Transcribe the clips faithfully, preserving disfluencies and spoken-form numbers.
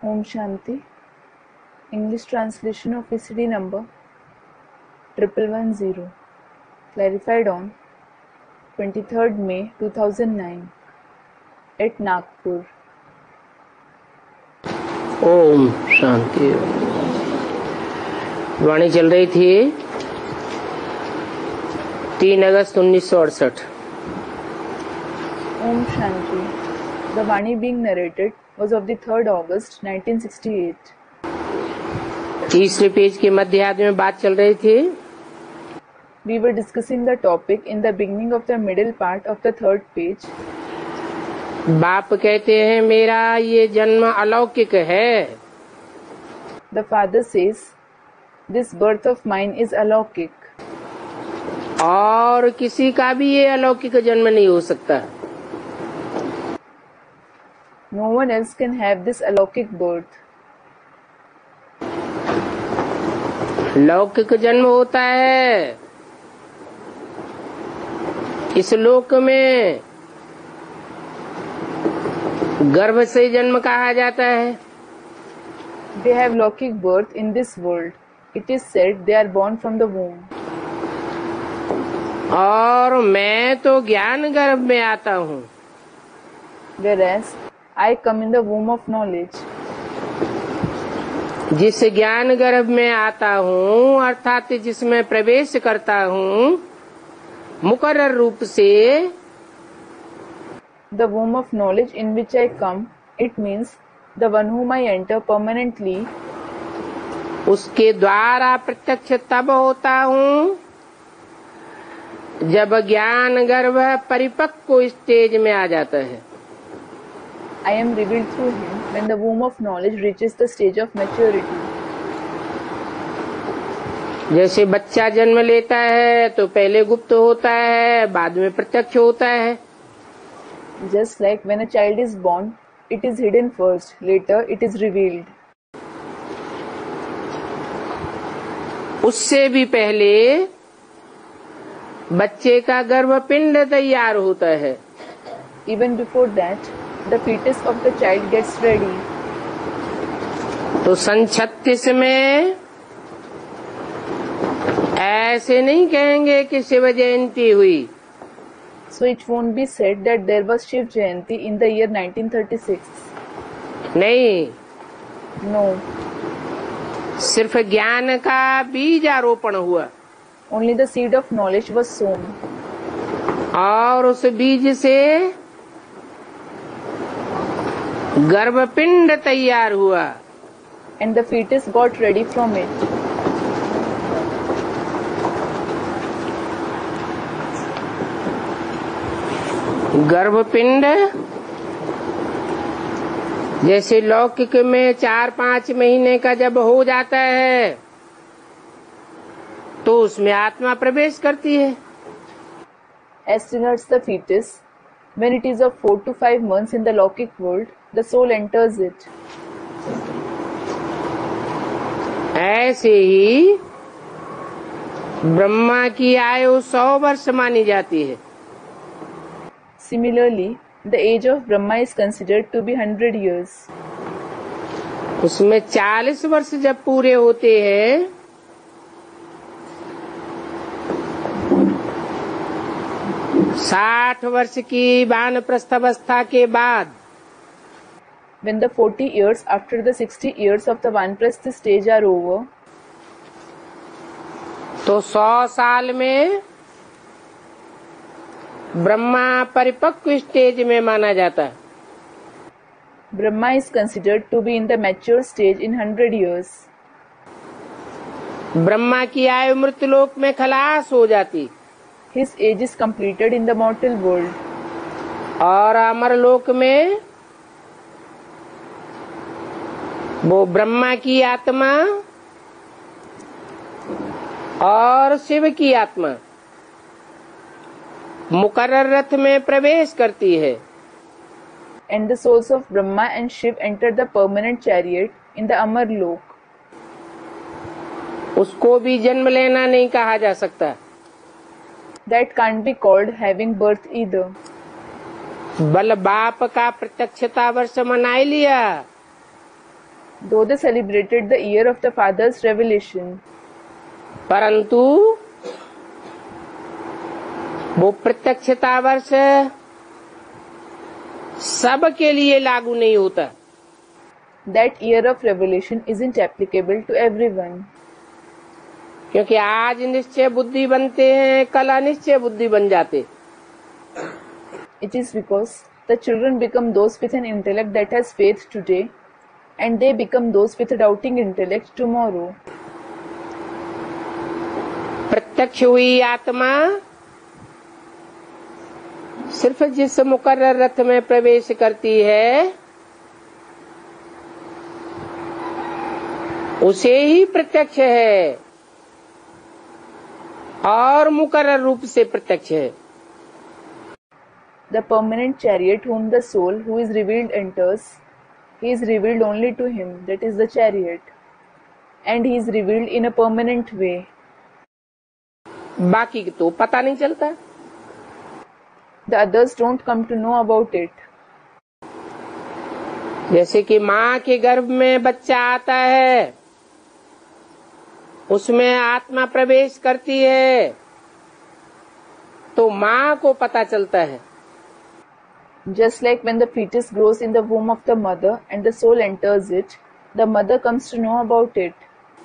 Om Shanti. English translation of V C D number triple one zero. Clarified on twenty-third May two thousand nine at Nagpur. Om Shanti. वाणी चल रही थी तीन अगस्त उन्नीस सौ अड़सठ। Om Shanti. The Vani being narrated was of the third August nineteen sixty-eight. तीसरे page के मध्यार्ध में बात चल रही थी। We were discussing the topic in the beginning of the middle part of the third page. बाप कहते हैं मेरा ये जन्म अलौकिक है। The father says, this birth of mine is alaukik. और किसी का भी ये अलौकिक जन्म नहीं हो सकता। No one else can have this alaukik birth. लौकिक जन्म होता है इस लोक में, गर्भ से जन्म कहा जाता है। They have Laukik birth in this world. It is said they are born from the womb. और मैं तो ज्ञान गर्भ में आता हूँ। Whereas I come in the womb of knowledge. जिस ज्ञान गर्भ में आता हूँ अर्थात जिसमें प्रवेश करता हूँ मुकर्रर रूप से, The womb of knowledge in which I come, it means the one whom I enter permanently. उसके द्वारा प्रत्यक्ष तब होता हूँ जब ज्ञान गर्भ परिपक्व स्टेज में आ जाता है। I am revealed through him when the womb of knowledge reaches the stage of maturity. जैसे बच्चा जन्म लेता है तो पहले गुप्त होता है, बाद में प्रत्यक्ष होता है। Just like when a child is born, it is hidden first, later it is revealed. उससे भी पहले बच्चे का गर्भपिंड तैयार होता है। Even before that, the fetus of the child gets ready. तो सन छत्तीस में ऐसे नहीं कहेंगे कि शिव जयंती हुई। So it won't be said that there was Shiv Jayanti in the year nineteen thirty-six. नहीं, No, सिर्फ ज्ञान का बीज आरोपण हुआ only the seed of knowledge was sown. और उस बीज से गर्भपिंड तैयार हुआ। And the fetus got ready from it. गर्भपिंड जैसे लौकिक में चार पाँच महीने का जब हो जाता है तो उसमें आत्मा प्रवेश करती है। As regards the fetus, when it is of four to five months in the Laukik world, the soul enters it. ऐसे ही ब्रह्मा की आयु सौ वर्ष मानी जाती है। Similarly, the age of Brahma is considered to be one hundred years. उसमें चालीस वर्ष जब पूरे होते हैं साठ वर्ष की वानप्रस्थावस्था के बाद, When the forty years after the sixty years of the Vanprastha stage are over, तो सौ साल में ब्रह्मा परिपक्व स्टेज में माना जाता है। Brahma is considered to be in the mature stage in one hundred years. Brahma की आयु मृत्युलोक में खलास हो जाती His age is completed in the mortal world. और अमरलोक में वो ब्रह्मा की आत्मा और शिव की आत्मा मुकर्रर रथ में प्रवेश करती है। And the souls of Brahma and Shiv enter the permanent chariot in the Amar Lok. उसको भी जन्म लेना नहीं कहा जा सकता। That can't be called having birth either. बल बाप का प्रत्यक्षता वर्ष मनाई लिया though they celebrated the year of the Father's revelation. परंतु वो प्रत्यक्षता वर्ष सबके लिए लागू नहीं होता. That year of revelation isn't applicable to everyone. क्योंकि आज निश्चय बुद्धि बनते हैं, कल अनिश्चय बुद्धि बन जाते. It is because the children become those with an intellect that has faith today, and they become those with a doubting intellect tomorrow. प्रत्यक्ष हुई आत्मा सिर्फ जिस मुकर्रर रथ में प्रवेश करती है उसे ही प्रत्यक्ष है और मुकर्रर रूप से प्रत्यक्ष है. The permanent chariot whom the soul who is revealed enters, he is revealed only to him, that is the chariot, and he is revealed in a permanent way. बाकी तो पता नहीं चलता. The others don't come to know about it. जैसे कि माँ के गर्भ में बच्चा आता है, उसमें आत्मा प्रवेश करती है तो माँ को पता चलता है. Just like when the fetus grows in the womb of the mother and the soul enters it, the mother comes to know about it.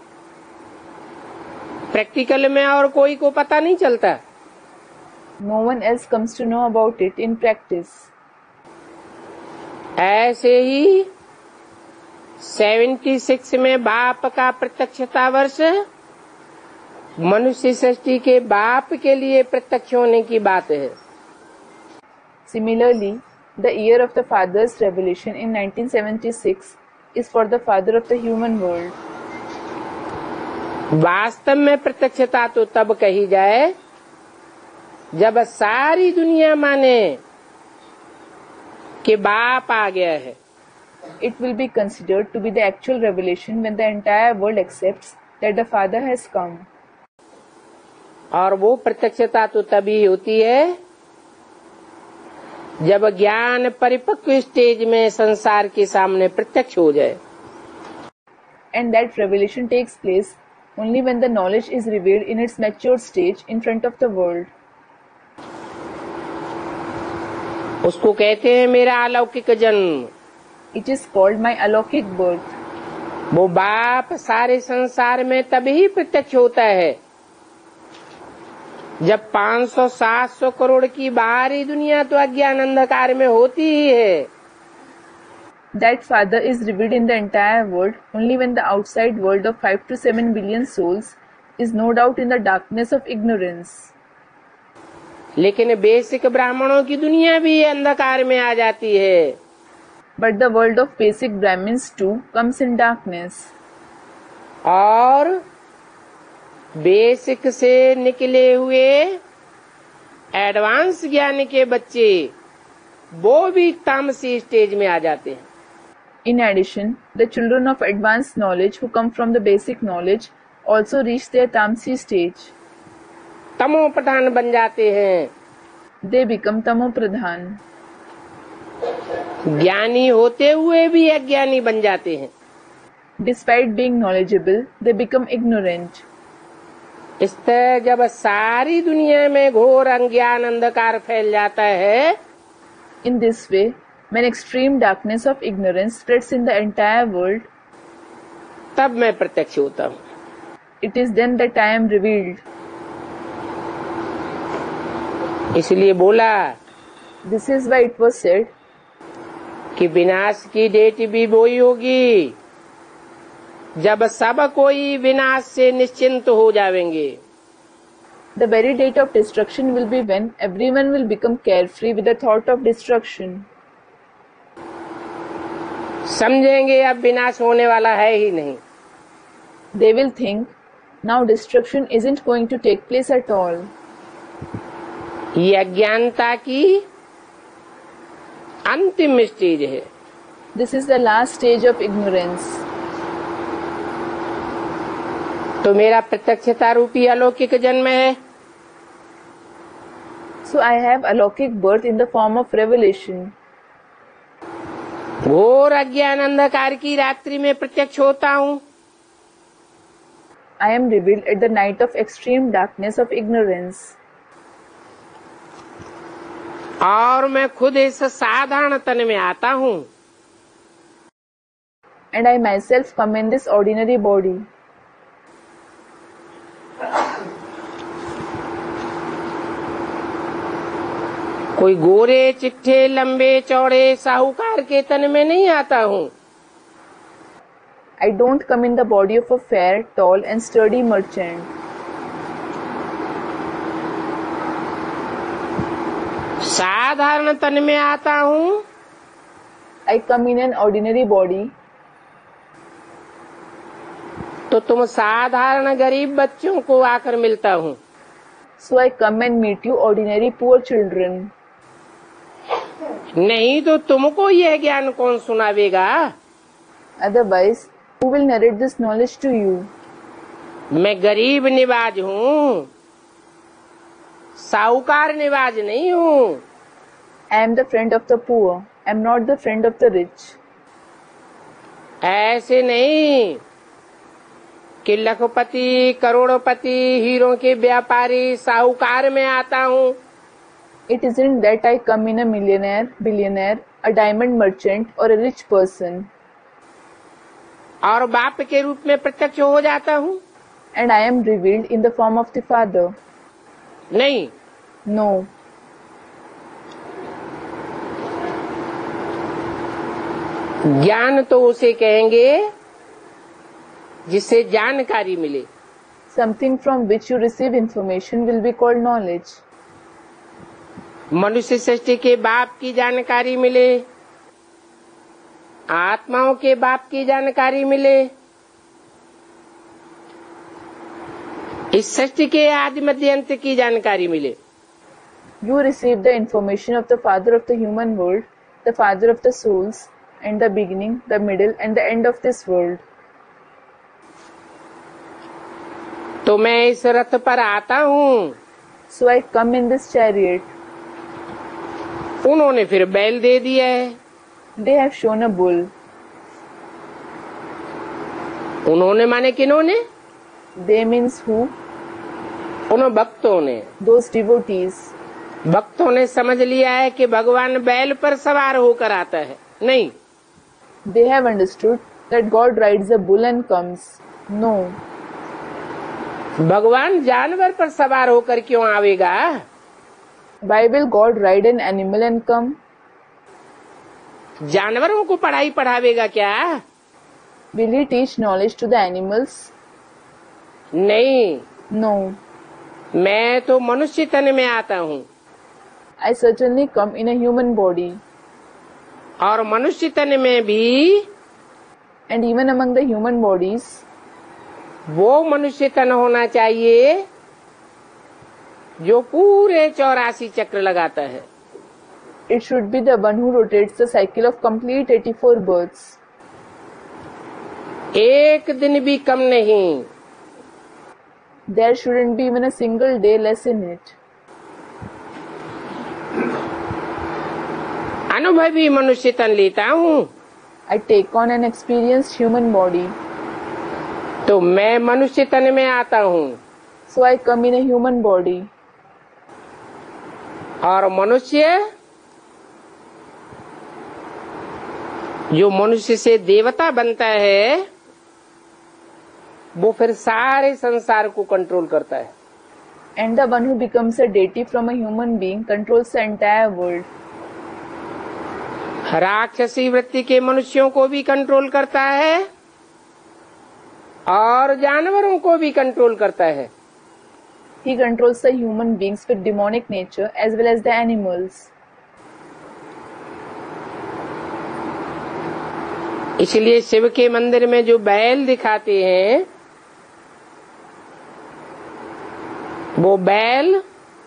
Practical में और कोई को पता नहीं चलता. No one else comes to know about it in practice. ऐसे ही छिहत्तर में बाप का प्रत्यक्षता वर्ष मनुष्य सृष्टि के बाप के लिए प्रत्यक्ष होने की बात है. Similarly, the year of the Father's revelation in nineteen seventy-six is for the Father of the human world. वास्तव में प्रत्यक्षता तो तब कही जाए जब सारी दुनिया माने कि बाप आ गया है. It will be considered to be the actual revelation when the entire world accepts that the Father has come. और वो प्रत्यक्षता तो तभी होती है जब ज्ञान परिपक्व स्टेज में संसार के सामने प्रत्यक्ष हो जाए. And that revelation takes place only when the knowledge is revealed in its mature stage in front of the world. उसको कहते हैं मेरा अलौकिक जन्म. It is called my alokik birth. वो बाप सारे संसार में तभी प्रत्यक्ष होता है जब पाँच सौ सात सौ करोड़ की बाहरी दुनिया तो अज्ञान अंधकार में होती ही है. That Father is revealed in the entire world only when the outside world of five to seven billion souls is no doubt in the darkness of ignorance. लेकिन बेसिक ब्राह्मणों की दुनिया भी अंधकार में आ जाती है. But the world of basic Brahmins too comes in darkness. और बेसिक से निकले हुए एडवांस ज्ञान के बच्चे वो भी तामसी स्टेज में आ जाते हैं. In addition, the children of advanced knowledge who come from the basic knowledge also reach their tamsi stage. तमो प्रधान बन जाते हैं. They become tamo pradhan. ज्ञानी होते हुए भी अज्ञानी बन जाते हैं. Despite being knowledgeable, they become ignorant. इस तरह जब सारी दुनिया में घोर अज्ञान अंधकार फैल जाता है, In this way, when extreme darkness of ignorance spreads in the entire world, तब मैं प्रत्यक्ष होता हूँ. it is then that I am revealed. इसलिए बोला This is why it was said कि विनाश की डेट भी वही होगी जब सब कोई विनाश से निश्चिंत हो जाएंगे. the very date of destruction will be when everyone will become carefree with the thought of destruction. समझेंगे अब विनाश होने वाला है ही नहीं. They will think, now destruction isn't going to take place at all. ये अज्ञानता की अंतिम स्टेज है. This is the last stage of ignorance. तो मेरा प्रत्यक्षता रूपी अलौकिक जन्म है. So I have alokik birth in the form of revelation. घोर अज्ञान अंधकार की रात्रि में प्रत्यक्ष होता हूँ। I am revealed at the night of extreme darkness of ignorance. और मैं खुद इस साधारण तन में आता हूँ। And I myself come in this ordinary body. कोई गोरे चिट्ठे लंबे चौड़े साहूकार के तन में नहीं आता हूँ। I don't come in the body of a fair, tall and sturdy merchant. साधारण तन में आता हूँ। I come in an ordinary body. तो तुम साधारण गरीब बच्चों को आकर मिलता हूँ। So I come and meet you ordinary poor children. नहीं तो तुमको यह ज्ञान कौन सुनावेगा? Otherwise, who will narrate this knowledge to you? मैं गरीब निवाज हूँ, साहूकार निवाज नहीं हूँ। I am the friend of the poor. I am not the friend of the rich. ऐसे नहीं कि लखपति करोड़पति हीरों के व्यापारी साहूकार में आता हूँ। It isn't that I come in a millionaire, billionaire, a diamond merchant or a rich person. और बाप के रूप में प्रत्यक्ष हो जाता हूँ। And I am revealed in the form of the Father. नहीं। No. ज्ञान तो उसे कहेंगे जिससे जानकारी मिले। Something from which you receive information will be called knowledge. मनुष्य सृष्टि के बाप की जानकारी मिले, आत्माओं के बाप की जानकारी मिले, इस सृष्टि के आदि मध्य अंत की जानकारी मिले। You receive the information of the Father of the human world, the Father of the souls, and the beginning, the middle, and the end of this world. तो मैं इस रथ पर आता हूँ। So I come in this chariot. उन्होंने फिर बैल दे दिया है। They have shown a bull. उन्होंने माने किन्होंने? They means who? उन भक्तों ने। Those devotees. भक्तों ने समझ लिया है कि भगवान बैल पर सवार होकर आता है। नहीं। They have understood that God rides a bull and comes. No. भगवान जानवर पर सवार होकर क्यों आवेगा? Why will God ride an animal and come? जानवरों को पढ़ाई पढ़ावेगा क्या? Will he teach knowledge to the animals? नहीं। No. मैं तो मनुष्य तन में आता हूँ। I certainly come in a human body. और मनुष्य तन में भी And even among the human bodies, वो मनुष्य तन होना चाहिए जो पूरे चौरासी चक्र लगाता है। it should be the one who rotates the cycle of complete eighty-four births. एक दिन भी कम नहीं। There shouldn't be even a single day less in it. अनुभवी मनुष्य तन लेता हूँ। I take on an experienced human body. तो मैं मनुष्य तन में आता हूँ। So I come in a human body. और मनुष्य जो मनुष्य से देवता बनता है वो फिर सारे संसार को कंट्रोल करता है। And the one who becomes a deity from a human being controls the entire world. राक्षसी वृत्ति के मनुष्यों को भी कंट्रोल करता है और जानवरों को भी कंट्रोल करता है। He controls the human beings with demonic nature as well as the animals. इसलिए शिव के मंदिर में जो बैल दिखाते हैं वो बैल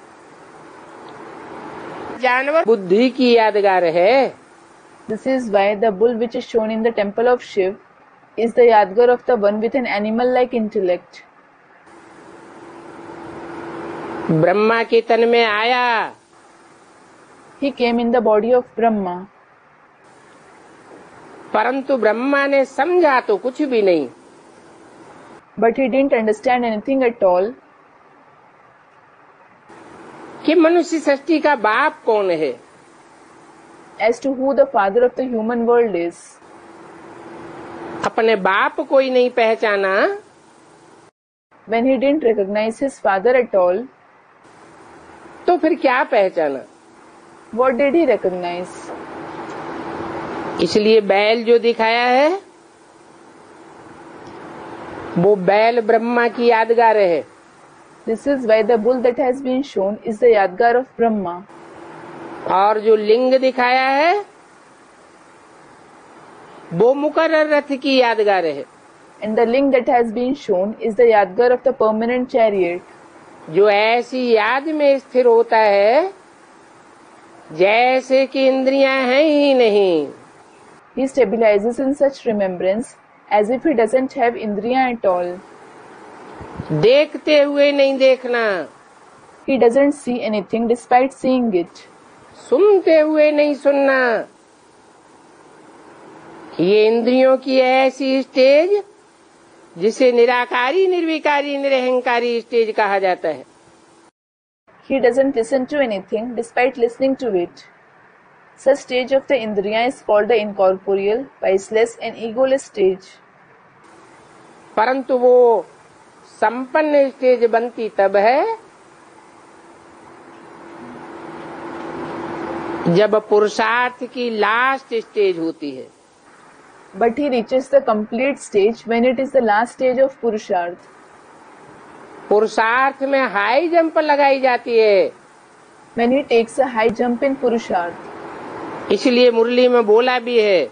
जानवर बुद्धि की यादगार है। This is why the bull which is shown in the temple of Shiv is the Yadgar of the one with an animal-like intellect. Brahma के तन में आया। He came in the body of Brahma. परंतु ब्रह्मा ने समझा तो कुछ भी नहीं। But he didn't understand anything at all. कि मनुष्य सृष्टि का बाप कौन है, As to who the father of the human world is. अपने बाप को ही नहीं पहचाना, When he didn't recognize his father at all, तो फिर क्या पहचाना? what did he recognize? इसलिए बैल जो दिखाया है वो बैल ब्रह्मा की यादगार है। This is why the bull that has been shown is the Yadgar of Brahma. और जो लिंग दिखाया है वो मुकर्रर रथ की यादगार है। And the ling that has been shown is the Yadgar of the permanent chariot. जो ऐसी याद में स्थिर होता है जैसे कि इंद्रियां हैं ही नहीं। He stabilizes in such remembrance as if he doesn't have indriya at all. देखते हुए नहीं देखना, He doesn't see anything despite seeing it. सुनते हुए नहीं सुनना। ये इंद्रियों की ऐसी स्टेज जिसे निराकारी निर्विकारी निरहंकारी स्टेज कहा जाता है। He doesn't listen to anything despite listening to it. Such stage of the indriya is called the incorporeal, viceless and egoless stage. परंतु वो संपन्न स्टेज बनती तब है जब पुरुषार्थ की लास्ट स्टेज होती है। But he reaches the complete stage when it is the last stage of Purusharth. पुरुषार्थ में हाई जंप लगाई जाती है। When he takes a high jump in Purusharth. इसलिए मुरली में बोला भी है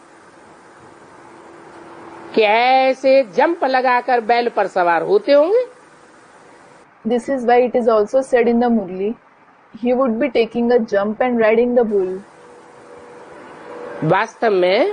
कि ऐसे जंप लगाकर बैल पर सवार होते होंगे। This is why it is also said in the Murli, he would be taking a jump and riding the bull. वास्तव में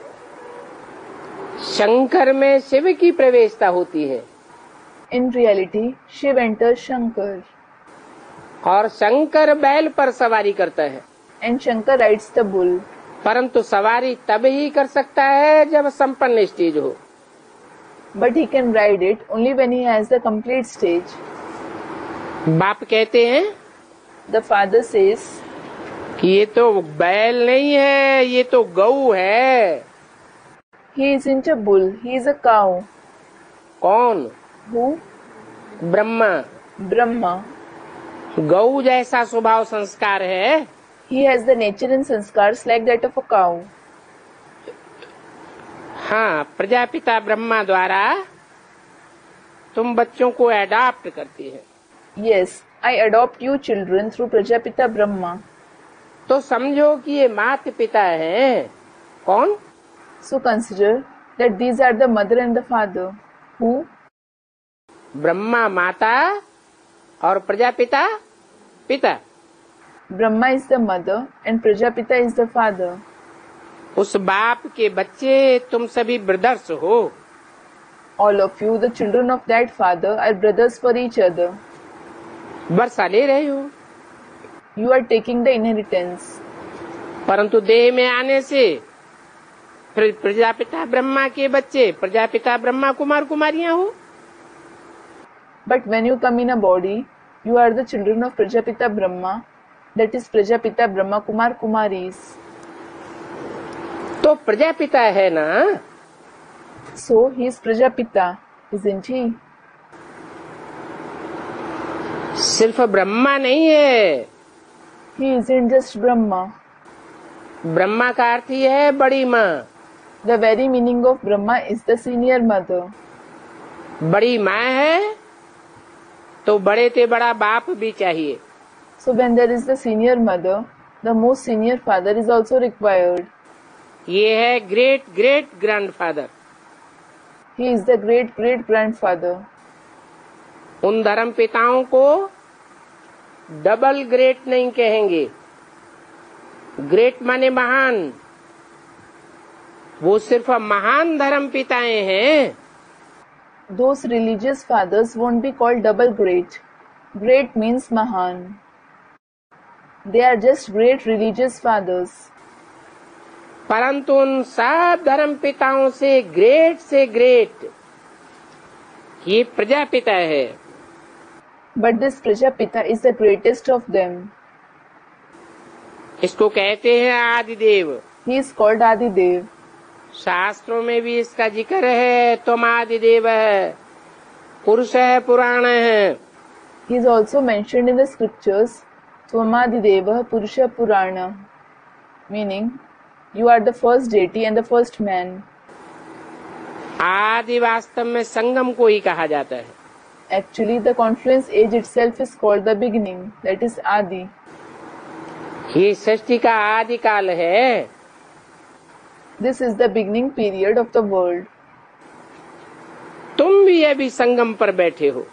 शंकर में शिव की प्रवेशता होती है। In reality, Shiv enters Shankar. और शंकर बैल पर सवारी करता है। And Shankar rides the bull. परंतु सवारी तब ही कर सकता है जब संपन्न स्टेज हो। But he can ride it only when he has the complete stage. बाप कहते हैं The father says कि ये तो बैल नहीं है, ये तो गऊ है। he isn't a bull, he is a cow. कौन? Who? ब्रह्मा। Brahma. गऊ जैसा स्वभाव संस्कार है। He has the nature and sanskars like that of a cow. हाँ, प्रजापिता ब्रह्मा द्वारा तुम बच्चों को अडॉप्ट करती है। Yes, I adopt you children through Prajapita Brahma. तो समझो कि ये माता पिता हैं। कौन? So consider that these are the mother and the father. Who? Brahma माता और प्रजापिता पिता। Brahma is the mother and Prajapita is the father. उस बाप के बच्चे तुम सभी ब्रदर्स हो। All of you, the children of that father, are brothers for each other. वर्षा ले रहे हो। You are taking the inheritance. परंतु देह में आने से फिर प्रजापिता ब्रह्मा के बच्चे प्रजापिता ब्रह्मा कुमार कुमारियां हो। But when you come in a body, you are the children of Prajapita Brahma, that is Prajapita Brahma Kumar Kumaris. तो प्रजापिता है ना। So he is Prajapita, isn't he? सिर्फ ब्रह्मा नहीं है। He isn't just Brahma. Brahma का अर्थ ही है बड़ी माँ। The very meaning of Brahma is the senior mother. बड़ी माँ है तो बड़े ते बड़ा बाप भी चाहिए। So when there is the senior mother, the most senior father is also required. ये है great great grandfather. He is the great great grandfather. उन धर्म पिताओं को डबल ग्रेट नहीं कहेंगे। ग्रेट माने महान। वो सिर्फ महान धर्म पिताएं हैं। Those religious fathers won't be called double great. Great means Mahan. They are just great religious fathers. परंतु उन सब धर्म पिताओं से ग्रेट से ग्रेट ये प्रजापिता है। But this Prajapita is the greatest of them. इसको कहते हैं आदिदेव। He is called Adidev. शास्त्रों में भी इसका जिक्र है, तुम आदिदेव है, पुरुष है, पुराण है। He is also mentioned in the scriptures, Tvamadideva Purusha Purana, meaning you are the first deity and the first man. आदि वास्तव में संगम को ही कहा जाता है। Actually, the confluence age itself is called the beginning, that is Adi. ये सृष्टि का आदि काल है। This is the beginning period of the world. तुम भी अभी संगम पर बैठे हो।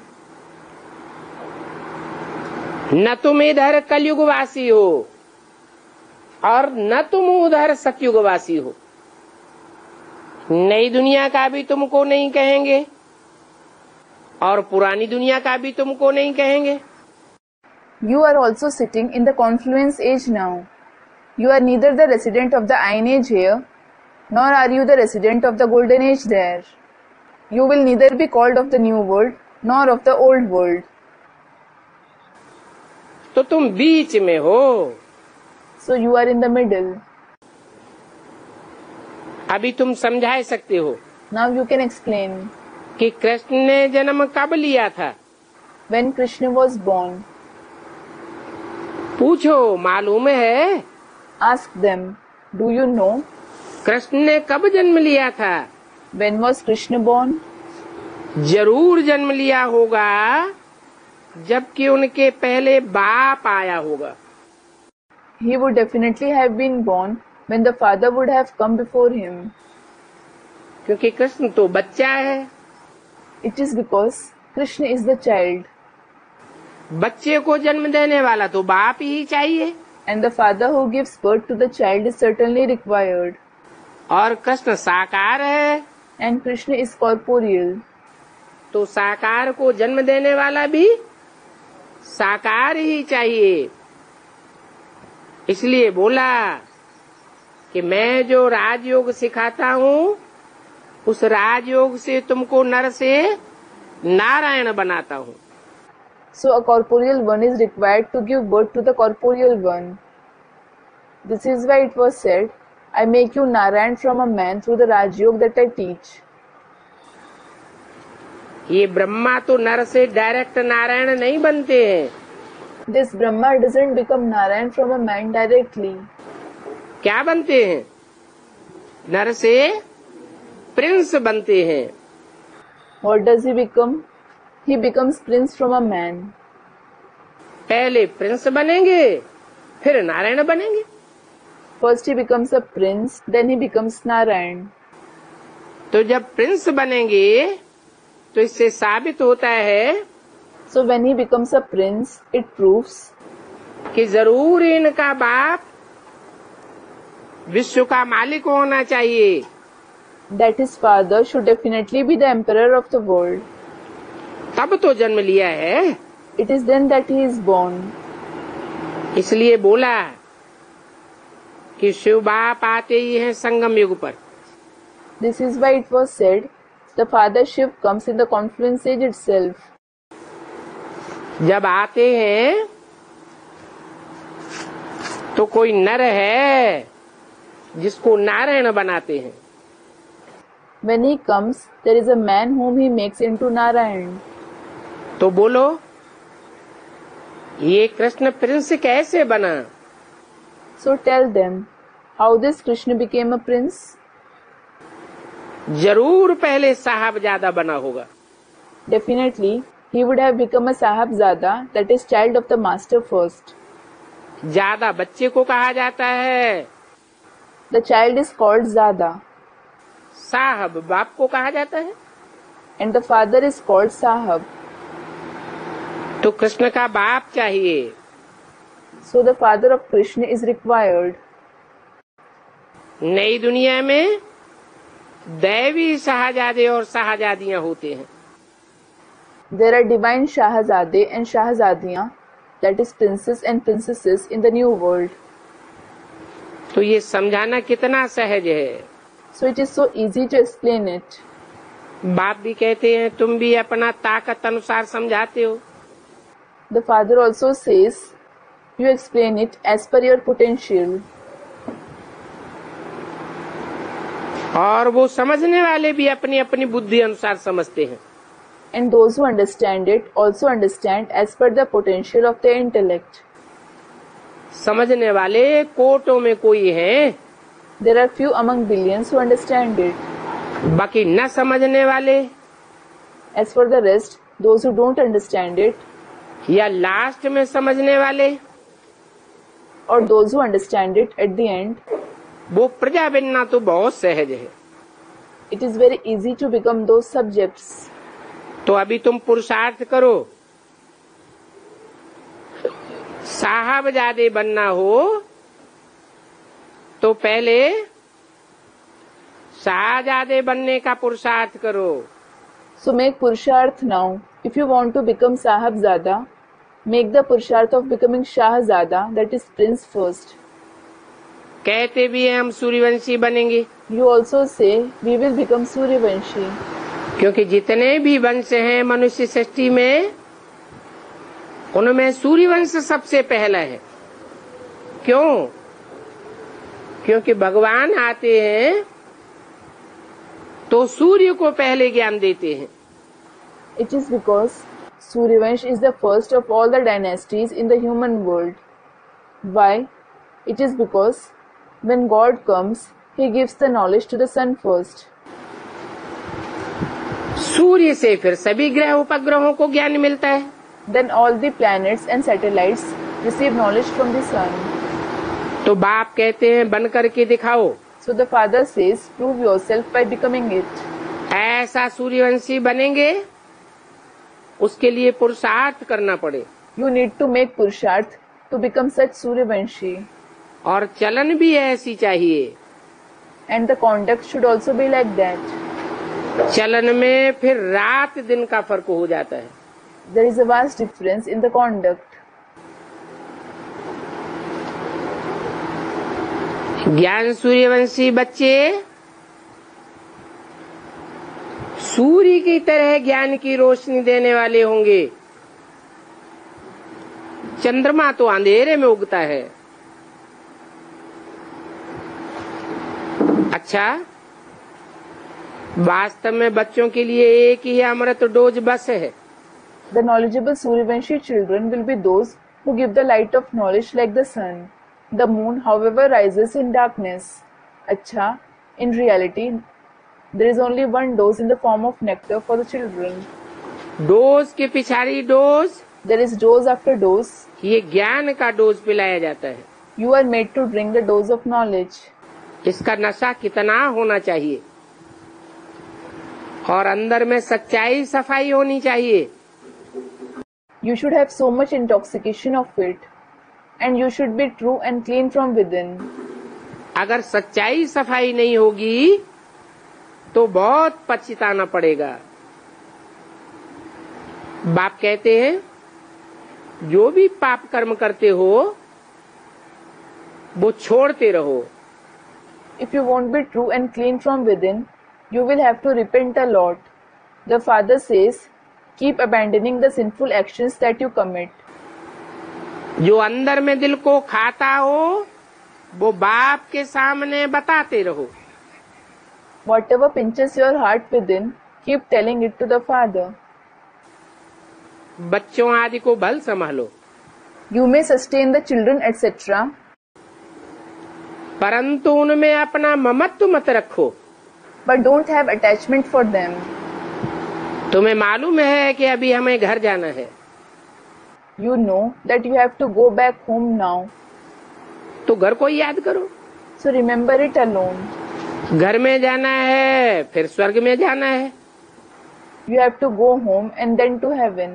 न तुम इधर कलयुगवासी हो और न तुम उधर सतयुगवासी हो। नई दुनिया का भी तुमको नहीं कहेंगे और पुरानी दुनिया का भी तुमको नहीं कहेंगे। You are also sitting in the confluence age now. You are neither the resident of the Iron Age here, nor are you the resident of the Golden Age there. You will neither be called of the New World, nor of the Old World. तो तुम बीच में हो। So you are in the middle. अभी तुम समझा सकते हो Now you can explain. कि कृष्ण ने जन्म कब लिया था। When Krishna was born, पूछो, मालूम है? ask them, do you know? Krishna ने कब जन्म लिया था? When was Krishna born? जरूर जन्म लिया होगा जबकि उनके पहले बाप आया होगा। He would definitely have been born when the father would have come before him. क्योंकि कृष्ण तो बच्चा है। It is because Krishna is the child. बच्चे को जन्म देने वाला तो बाप ही चाहिए। And the father who gives birth to the child is certainly required. और कृष्ण साकार है। And Krishna is corporeal. तो साकार को जन्म देने वाला भी साकार ही चाहिए। इसलिए बोला कि मैं जो राजयोग सिखाता हूँ उस राजयोग से तुमको नर से नारायण बनाता हूँ। So a corporeal one is required to give birth to the corporeal one. This is why it was said, I make you Narayan from a man through the Rajyog that I teach. ये ब्रह्मा तो नर से direct Narayan नहीं बनते हैं। This Brahma doesn't become Narayan from a man directly. क्या बनते हैं? नर से प्रिंस बनते हैं। What does he become? He becomes prince from a man. पहले प्रिंस बनेंगे फिर नारायण बनेंगे। First he becomes a prince, then he becomes Narayan. तो जब प्रिंस बनेंगे तो इससे साबित होता है So when he becomes a prince, it proves कि जरूर इनका बाप विश्व का मालिक होना चाहिए। that his father should definitely be the emperor of the world. तब तो जन्म लिया है। It is then that he is born. इसलिए बोला कि शिव बाप आते ही हैं संगम युग पर। This is why it was said, the father Shiv comes in the confluence age itself. जब आते हैं तो कोई नर है जिसको नारायण बनाते हैं। When he comes, there is a man whom he makes into Narayan. तो बोलो, ये कृष्ण प्रिंस कैसे बना? So tell them, how this Krishna became a prince? जरूर पहले साहबजादा बना होगा। Definitely, he would have become a Sahibzada, that is child of the master first. ज्यादा बच्चे को कहा जाता है। The child is called Zada. साहब बाप को कहा जाता है। And the father is called Sahab. तो कृष्ण का बाप चाहिए। So the father of Krishna is required. नई दुनिया में दैवी शाहजादे और शाहजादियां होते हैं। There are divine Shahzade and Shahzadiyan, that is princes and princesses in the new world. तो ये समझाना कितना सहज है। So it is so easy to explain it. बाप भी कहते हैं तुम भी अपना ताकत अनुसार समझाते हो। The father also says, you explain it as per your potential. और वो समझने वाले भी अपनी अपनी बुद्धि अनुसार समझते हैं। And those who understand it also understand as per the potential of their intellect. समझने वाले कोटों में कोई हैं, There are few among billions who understand it. बाकी न समझने वाले, As for the rest, those who don't understand it, या लास्ट में समझने वाले, or those who understand it at the end, वो प्रजा बनना तो बहुत सहज है। it is very easy to become those subjects. तो अभी तुम पुरुषार्थ करो, साहबजादे बनना हो तो पहले शाहजादे बनने का पुरुषार्थ करो। So make Purusharth now. If you want to become Sahibzada, make the Purusharth of becoming Shahzada, that is Prince first. कहते भी हैं हम सूर्यवंशी बनेंगे, You also say, we will become Suryavanshi. क्योंकि जितने भी वंश हैं मनुष्य सृष्टि में, उनमें सूर्यवंश सबसे पहला है। क्यों? क्योंकि भगवान आते हैं तो सूर्य को पहले ज्ञान देते हैं। It is because Suryavansh is the first of all the dynasties in the human world. Why? It is because when God comes, He gives the knowledge to the sun first. सूर्य से फिर सभी ग्रह उपग्रहों को ज्ञान मिलता है। Then all the planets and satellites receive knowledge from the sun. तो बाप कहते हैं बन करके दिखाओ। So the father says, prove yourself by becoming it. ऐसा सूर्यवंशी बनेंगे, उसके लिए पुरुषार्थ करना पड़े। You need to make Purusharth to become such Suryavanshi. और चलन भी ऐसी चाहिए। And the conduct should also be like that. चलन में फिर रात दिन का फर्क हो जाता है। There is a vast difference in the conduct. ज्ञान सूर्यवंशी बच्चे सूर्य की तरह ज्ञान की रोशनी देने वाले होंगे। चंद्रमा तो अंधेरे में उगता है। अच्छा, वास्तव में बच्चों के लिए एक ही अमृत डोज बस है। The knowledgeable Suryavanshi children will be those who give the light of knowledge like the sun. The moon, however, rises in darkness. Acha, in reality, there is only one dose in the form of nectar for the children. Dose के पिछाड़ी dose, There is dose after dose. ये ज्ञान का dose पिलाया जाता है। You are made to drink the dose of knowledge. इसका नशा कितना होना चाहिए, और अंदर में सच्चाई सफाई होनी चाहिए। You should have so much intoxication of it, and you should be true and clean from within. अगर सच्चाई सफाई नहीं होगी तो बहुत पछताना पड़ेगा। बाप कहते हैं जो भी पाप कर्म करते हो वो छोड़ते रहो। If you won't be true and clean from within, you will have to repent a lot. The father says, keep abandoning the sinful actions that you commit. जो अंदर में दिल को खाता हो वो बाप के सामने बताते रहो। Whatever pinches your heart within, keep telling it to the father. बच्चों आदि को भल संभालो, You may sustain the children, et cetera, परंतु उनमें अपना ममत्व मत रखो। but don't have attachment for them. तुम्हें मालूम है कि अभी हमें घर जाना है, You know that you have to go back home now, तो घर को याद करो। so remember it alone. घर में जाना है फिर स्वर्ग में जाना है। You have to go home and then to heaven.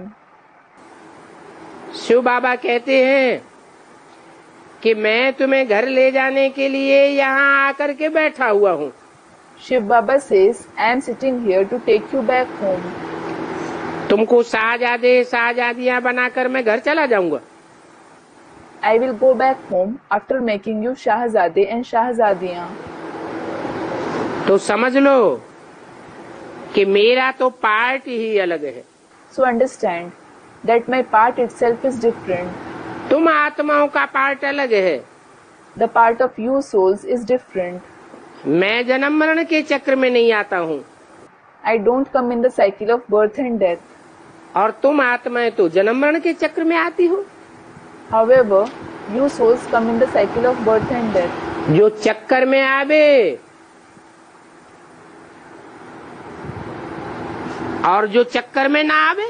Shiv बाबा कहते हैं कि मैं तुम्हें घर ले जाने के लिए यहाँ आकर के बैठा हुआ हूँ। Shiv Baba says, I am sitting here to take you back home. तुमको शाहजादे शाहजादियाँ बनाकर मैं घर चला जाऊंगा। I will go back home after making you Shahzade and Shahzadiyan. तो समझ लो कि मेरा तो पार्ट ही अलग है। So understand that my part itself is different. तुम आत्माओं का पार्ट अलग है। The part of you souls is different. मैं जन्म मरण के चक्र में नहीं आता हूँ। I don't come in the cycle of birth and death. और तुम आत्माएं तो जन्म मरण के चक्र में आती हो। However, you souls come in the cycle of birth and death. जो चक्कर में आवे और जो चक्कर में ना आवे,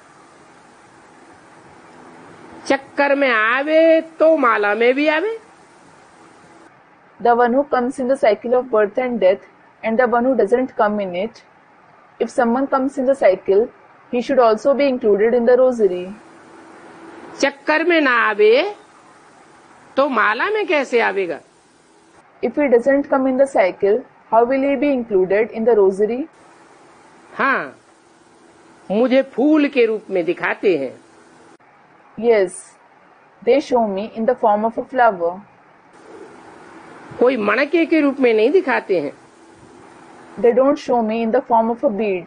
चक्कर में आवे तो माला में भी आवे। The one who comes in the cycle of birth and death and the one who doesn't come in it, if someone comes in the cycle, he should also be included in the rosary. चक्कर में ना आवे तो माला में कैसे आवेगा? If he doesn't come in the cycle, how will he be included in the rosary? हाँ, मुझे फूल के रूप में दिखाते हैं। Yes, they show me in the form of a flower. कोई मणके के रूप में नहीं दिखाते हैं। They don't show me in the form of a bead.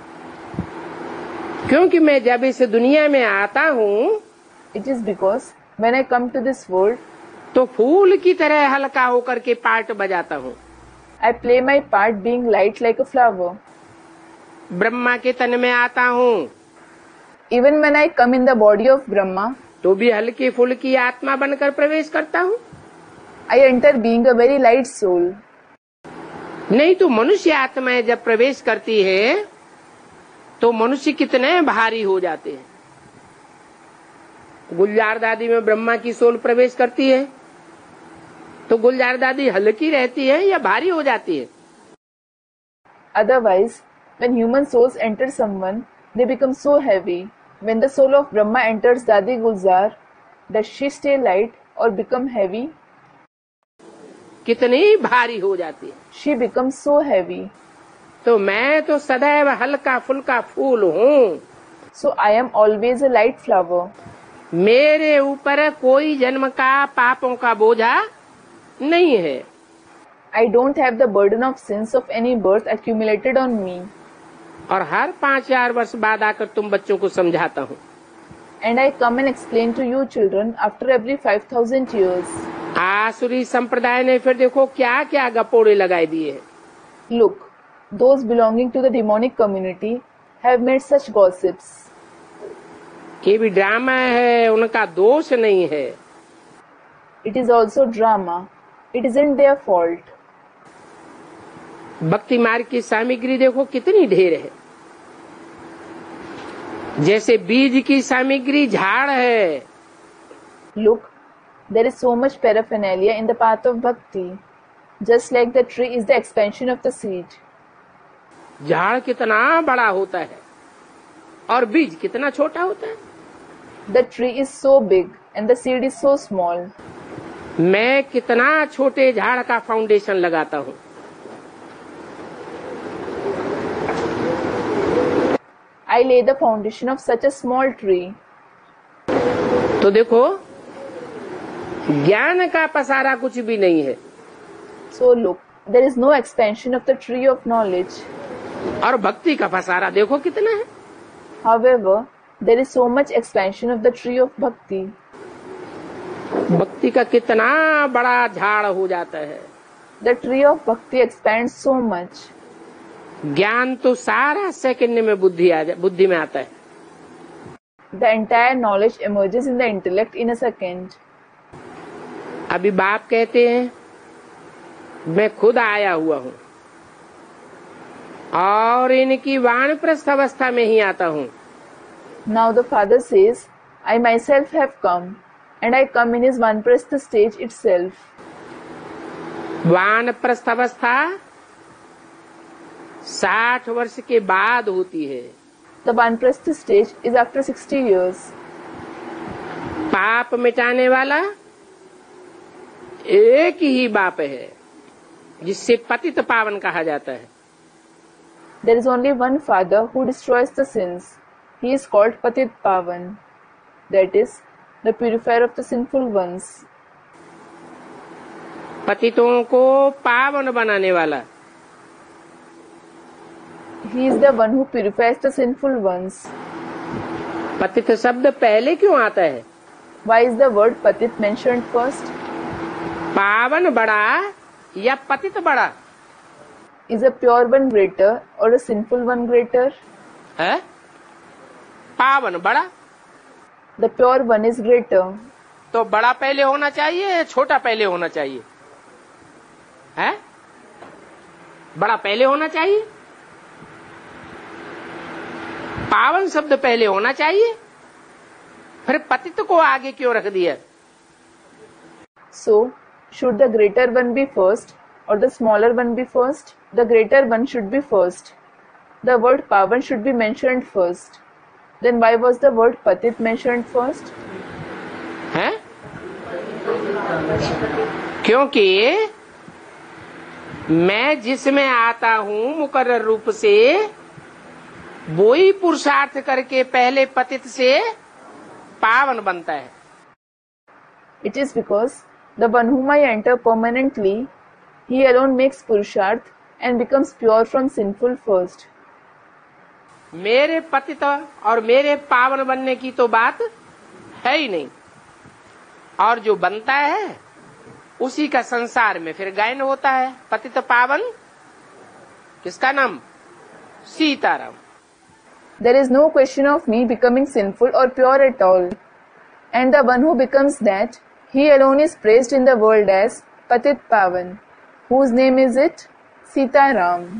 क्योंकि मैं जब इस दुनिया में आता हूँ It is because when I come to this world, तो फूल की तरह हल्का होकर के पार्ट बजाता हूँ। I play my part being light like a flower. Brahma के तन में आता हूँ Even when I come in the body of Brahma, तो भी हल्की फुल्की आत्मा बनकर प्रवेश करता हूँ। I enter being a very light soul. नहीं तो मनुष्य आत्माएं जब प्रवेश करती है तो मनुष्य कितने भारी हो जाते हैं। गुलजार दादी में ब्रह्मा की सोल प्रवेश करती है तो गुलजार दादी हल्की रहती है या भारी हो जाती है? Otherwise, when human souls enter someone, they become so heavy. When the soul of Brahma enters Dadi Gulzar, does she stay light or become heavy? कितनी भारी हो जाती है। She becomes so heavy. तो मैं तो सदैव हल्का फुल्का फूल हूँ। So I am always a light flower. मेरे ऊपर कोई जन्म का पापों का बोझा नहीं है। I don't have the burden of sins of any birth accumulated on me. और हर पाँच हजार वर्ष बाद आकर तुम बच्चों को समझाता हूँ। And I come and explain to you children after every five thousand years. आसुरी संप्रदाय ने फिर देखो क्या क्या गपोड़े लगाए दिए हैं। Look, those belonging to the demonic community have made such gossips. ये भी ड्रामा है, उनका दोष नहीं है। It is also drama. It isn't their fault. भक्ति मार्ग की सामग्री देखो कितनी ढेर है। जैसे बीज की सामग्री झाड़ है। Look, there is so much paraphernalia in the path of bhakti, just like the tree is the expansion of the seed. झाड़ कितना बड़ा होता है और बीज कितना छोटा होता है। The tree is so big and the seed is so small. मैं कितना छोटे झाड़ का फाउंडेशन लगाता हूँ। I lay the foundation of such a small tree. तो देखो ज्ञान का पसारा कुछ भी नहीं है। So look, there is no expansion of the tree of knowledge. और भक्ति का पसारा देखो कितना है। However, there is so much expansion of the tree of bhakti. भक्ति का कितना बड़ा झाड़ हो जाता है। The tree of bhakti expands so much. ज्ञान तो सारा सेकंड में बुद्धि आ जा, बुद्धि में आता है। The entire knowledge emerges in the intellect in a second. अभी बाप कहते हैं मैं खुद आया हुआ हूँ और इनकी वानप्रस्थ अवस्था में ही आता हूँ। Now the father says, I myself have come, and I come in his vaनप्रस्थ stage itself. वानप्रस्थ अवस्था साठ वर्ष के बाद होती है। The vaनप्रस्थ stage is after sixty years. पाप मिटाने वाला एक ही बाप है जिससे पतित पावन कहा जाता है। There is only one father who destroys the sins. He is called Patit Pavan. That is, the purifier of the sinful ones. पतितों को पावन बनाने वाला। He is the one who purifies the sinful ones. पतित शब्द पहले क्यों आता है? Why is the word patit mentioned first? पावन बड़ा या पतित बड़ा? Is a pure one greater or a sinful one greater? है? पावन बड़ा। The pure one is greater. तो बड़ा पहले होना चाहिए या छोटा पहले होना चाहिए? है? बड़ा पहले होना चाहिए? पावन शब्द पहले होना चाहिए, फिर पतित को आगे क्यों रख दिया? So, should the greater one be first or the smaller one be first? The greater one should be first. The word pavan should be mentioned first. Then why was the word patit mentioned first? है? क्योंकि मैं जिसमें आता हूं मुकर्रर रूप से, वो ही पुरुषार्थ करके पहले पतित से पावन बनता है। It is because the one whom I enter permanently, he alone makes purusharth and becomes pure from sinful first. मेरे पतित और मेरे पावन बनने की तो बात है ही नहीं, और जो बनता है उसी का संसार में फिर गायन होता है। पतित पावन किसका नाम? Sitaram. There is no question of me becoming sinful or pure at all. And the one who becomes that, he alone is praised in the world as Patit Pavan. Whose name is it? Sitaram.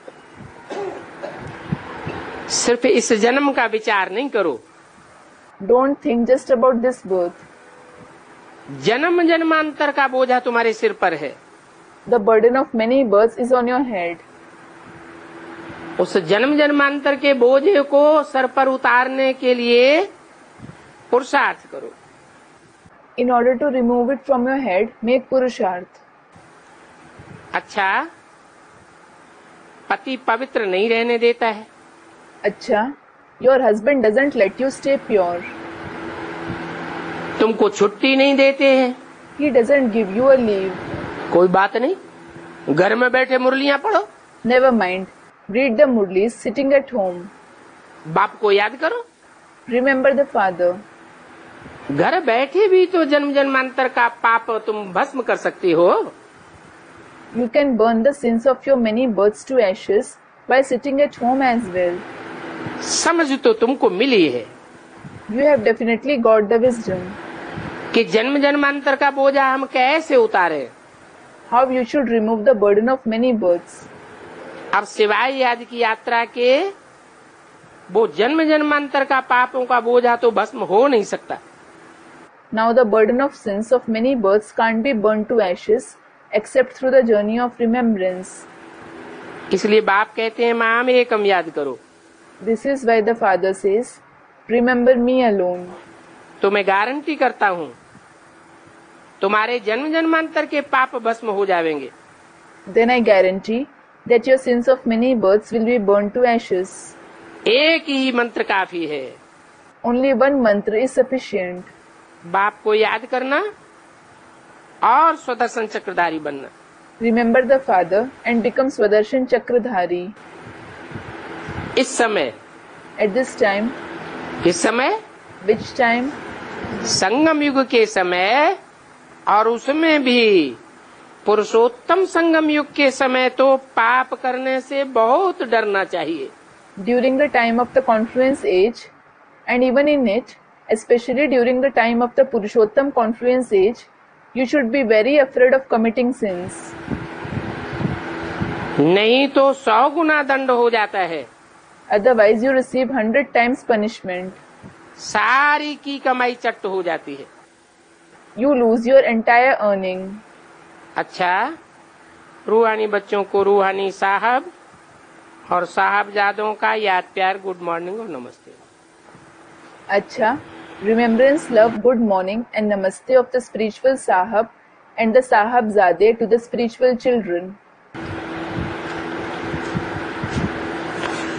सिर्फ इस जन्म का विचार नहीं करो। Don't think just about this birth. जन्म जन्मांतर का बोझा तुम्हारे सिर पर है। The burden of many births is on your head. उस जन्म जन्मांतर के बोझे को सर पर उतारने के लिए पुरुषार्थ करो। In order to remove it from your head, make purusharth. अच्छा, पति पवित्र नहीं रहने देता है। अच्छा, your husband doesn't let you stay pure. तुमको छुट्टी नहीं देते हैं। He doesn't give you a leave. कोई बात नहीं, घर में बैठे मुरलियां पढ़ो। Never mind. Read the murlis sitting at home. बाप को याद करो। Remember the father. घर बैठे भी तो जन्म जन्मांतर का पाप तुम भस्म कर सकती हो। You can burn the sins of your many births to ashes by sitting at home as well. समझ तो तुमको मिली है You have definitely got the wisdom. कि जन्म जन्मांतर का बोझा हम कैसे उतारे। How you should remove the burden of many births. अब सिवाय याद की यात्रा के वो जन्म जन्मांतर का पापों का बोझा तो भस्म हो नहीं सकता। Now the burden of sins of many births can't be burned to ashes except through the journey of remembrance. इसलिए बाप कहते हैं माम एकम याद करो। This is why the father says, remember me alone. तो मैं गारंटी करता हूँ तुम्हारे जन्म जन्मांतर के पाप भस्म हो जाएंगे। Then I guarantee that your sins of many births will be burned to ashes. एक ही मंत्र काफी है। Only one mantra is sufficient. बाप को याद करना और स्वदर्शन चक्रधारी बनना। Remember the father and become Swadershan Chakradhari. इस समय, At this time, इस समय, which time? संगम युग के समय, और उसमें भी पुरुषोत्तम संगम युग के समय तो पाप करने से बहुत डरना चाहिए। During the time of the confluence age, and even in it, especially during the time of the Purushottam confluence age, you should be very afraid of committing sins. नहीं तो सौ गुना दंड हो जाता है। Otherwise, you receive hundred times punishment. सारी की कमाई चट्ट हो जाती है। You lose your entire earning. अच्छा, रूहानी बच्चों को रूहानी साहब और साहबजादों का याद प्यार गुड मॉर्निंग और नमस्ते। अच्छा, remembrance, love, good morning and namaste of the spiritual sahab and the sahabzade to the spiritual children.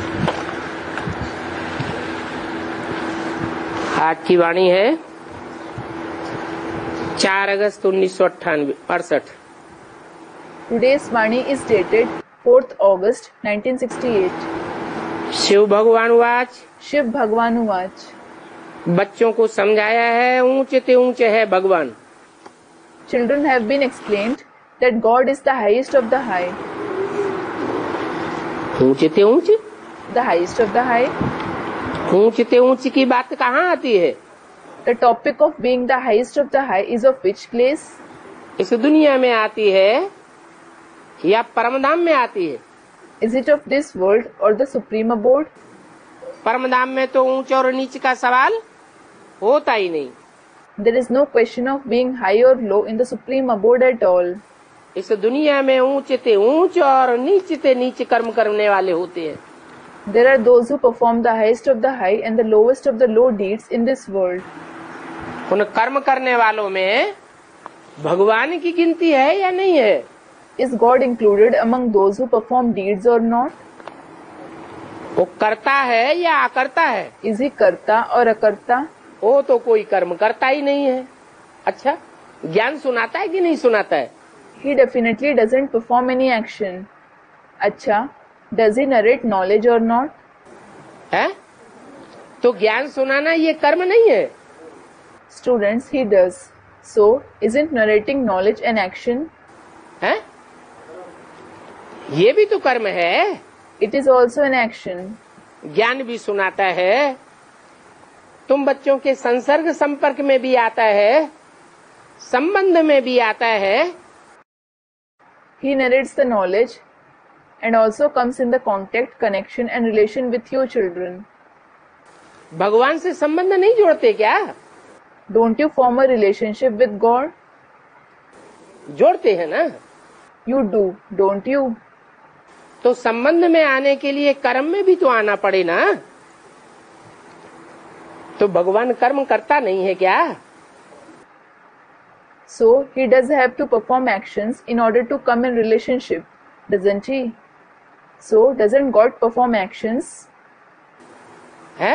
आज की वाणी है, चार अगस्त उन्नीस सौ अट्ठानवे अड़सठ। Today's Vani is dated fourth August nineteen sixty-eight. Shiv भगवान वाच, शिव भगवान उवाच। बच्चों को समझाया है ऊंचे ते ऊंचे है भगवान। Children have been explained that God is the highest of the high. ऊंचे ते ऊंचे, The highest of the high. ऊंचे ते ऊंचे की बात कहाँ आती है? The topic of being the highest of the high is of which place? इस दुनिया में आती है या परमधाम में आती है? Is it of this world or the supreme abode? परमधाम में तो ऊंचे और नीचे का सवाल होता ही नहीं। There is no question of being high or low in the supreme abode at all. इस दुनिया में ऊंचे ते ऊंचे और नीचे ते नीचे कर्म करने वाले होते हैं। There are those who perform the highest of the high and the lowest of the low deeds in this world. उन कर्म करने वालों में भगवान की गिनती है या नहीं है? Is God included among those who perform deeds or not? वो करता है या अकर्ता है? Is he karta or akarta? वो तो कोई कर्म करता ही नहीं है। अच्छा, ज्ञान सुनाता है कि नहीं सुनाता है? He definitely doesn't perform any action. अच्छा, does he narrate knowledge or not? है? तो ज्ञान सुनाना ये कर्म नहीं है। Students, he does. So, isn't narrating knowledge an action? है? ये भी तो कर्म है। It is also an action. ज्ञान भी सुनाता है, तुम बच्चों के संसर्ग संपर्क में भी आता है, संबंध में भी आता है। He narrates the knowledge and also comes in the contact, connection and relation with your children. भगवान से संबंध नहीं जोड़ते क्या? Don't you form a relationship with God? जोड़ते हैं ना। You do, don't you? तो संबंध में आने के लिए कर्म में भी तो आना पड़े ना। तो भगवान कर्म करता नहीं है क्या? So, he does have to perform actions in order to come in relationship, doesn't he? So, doesn't God perform actions? है?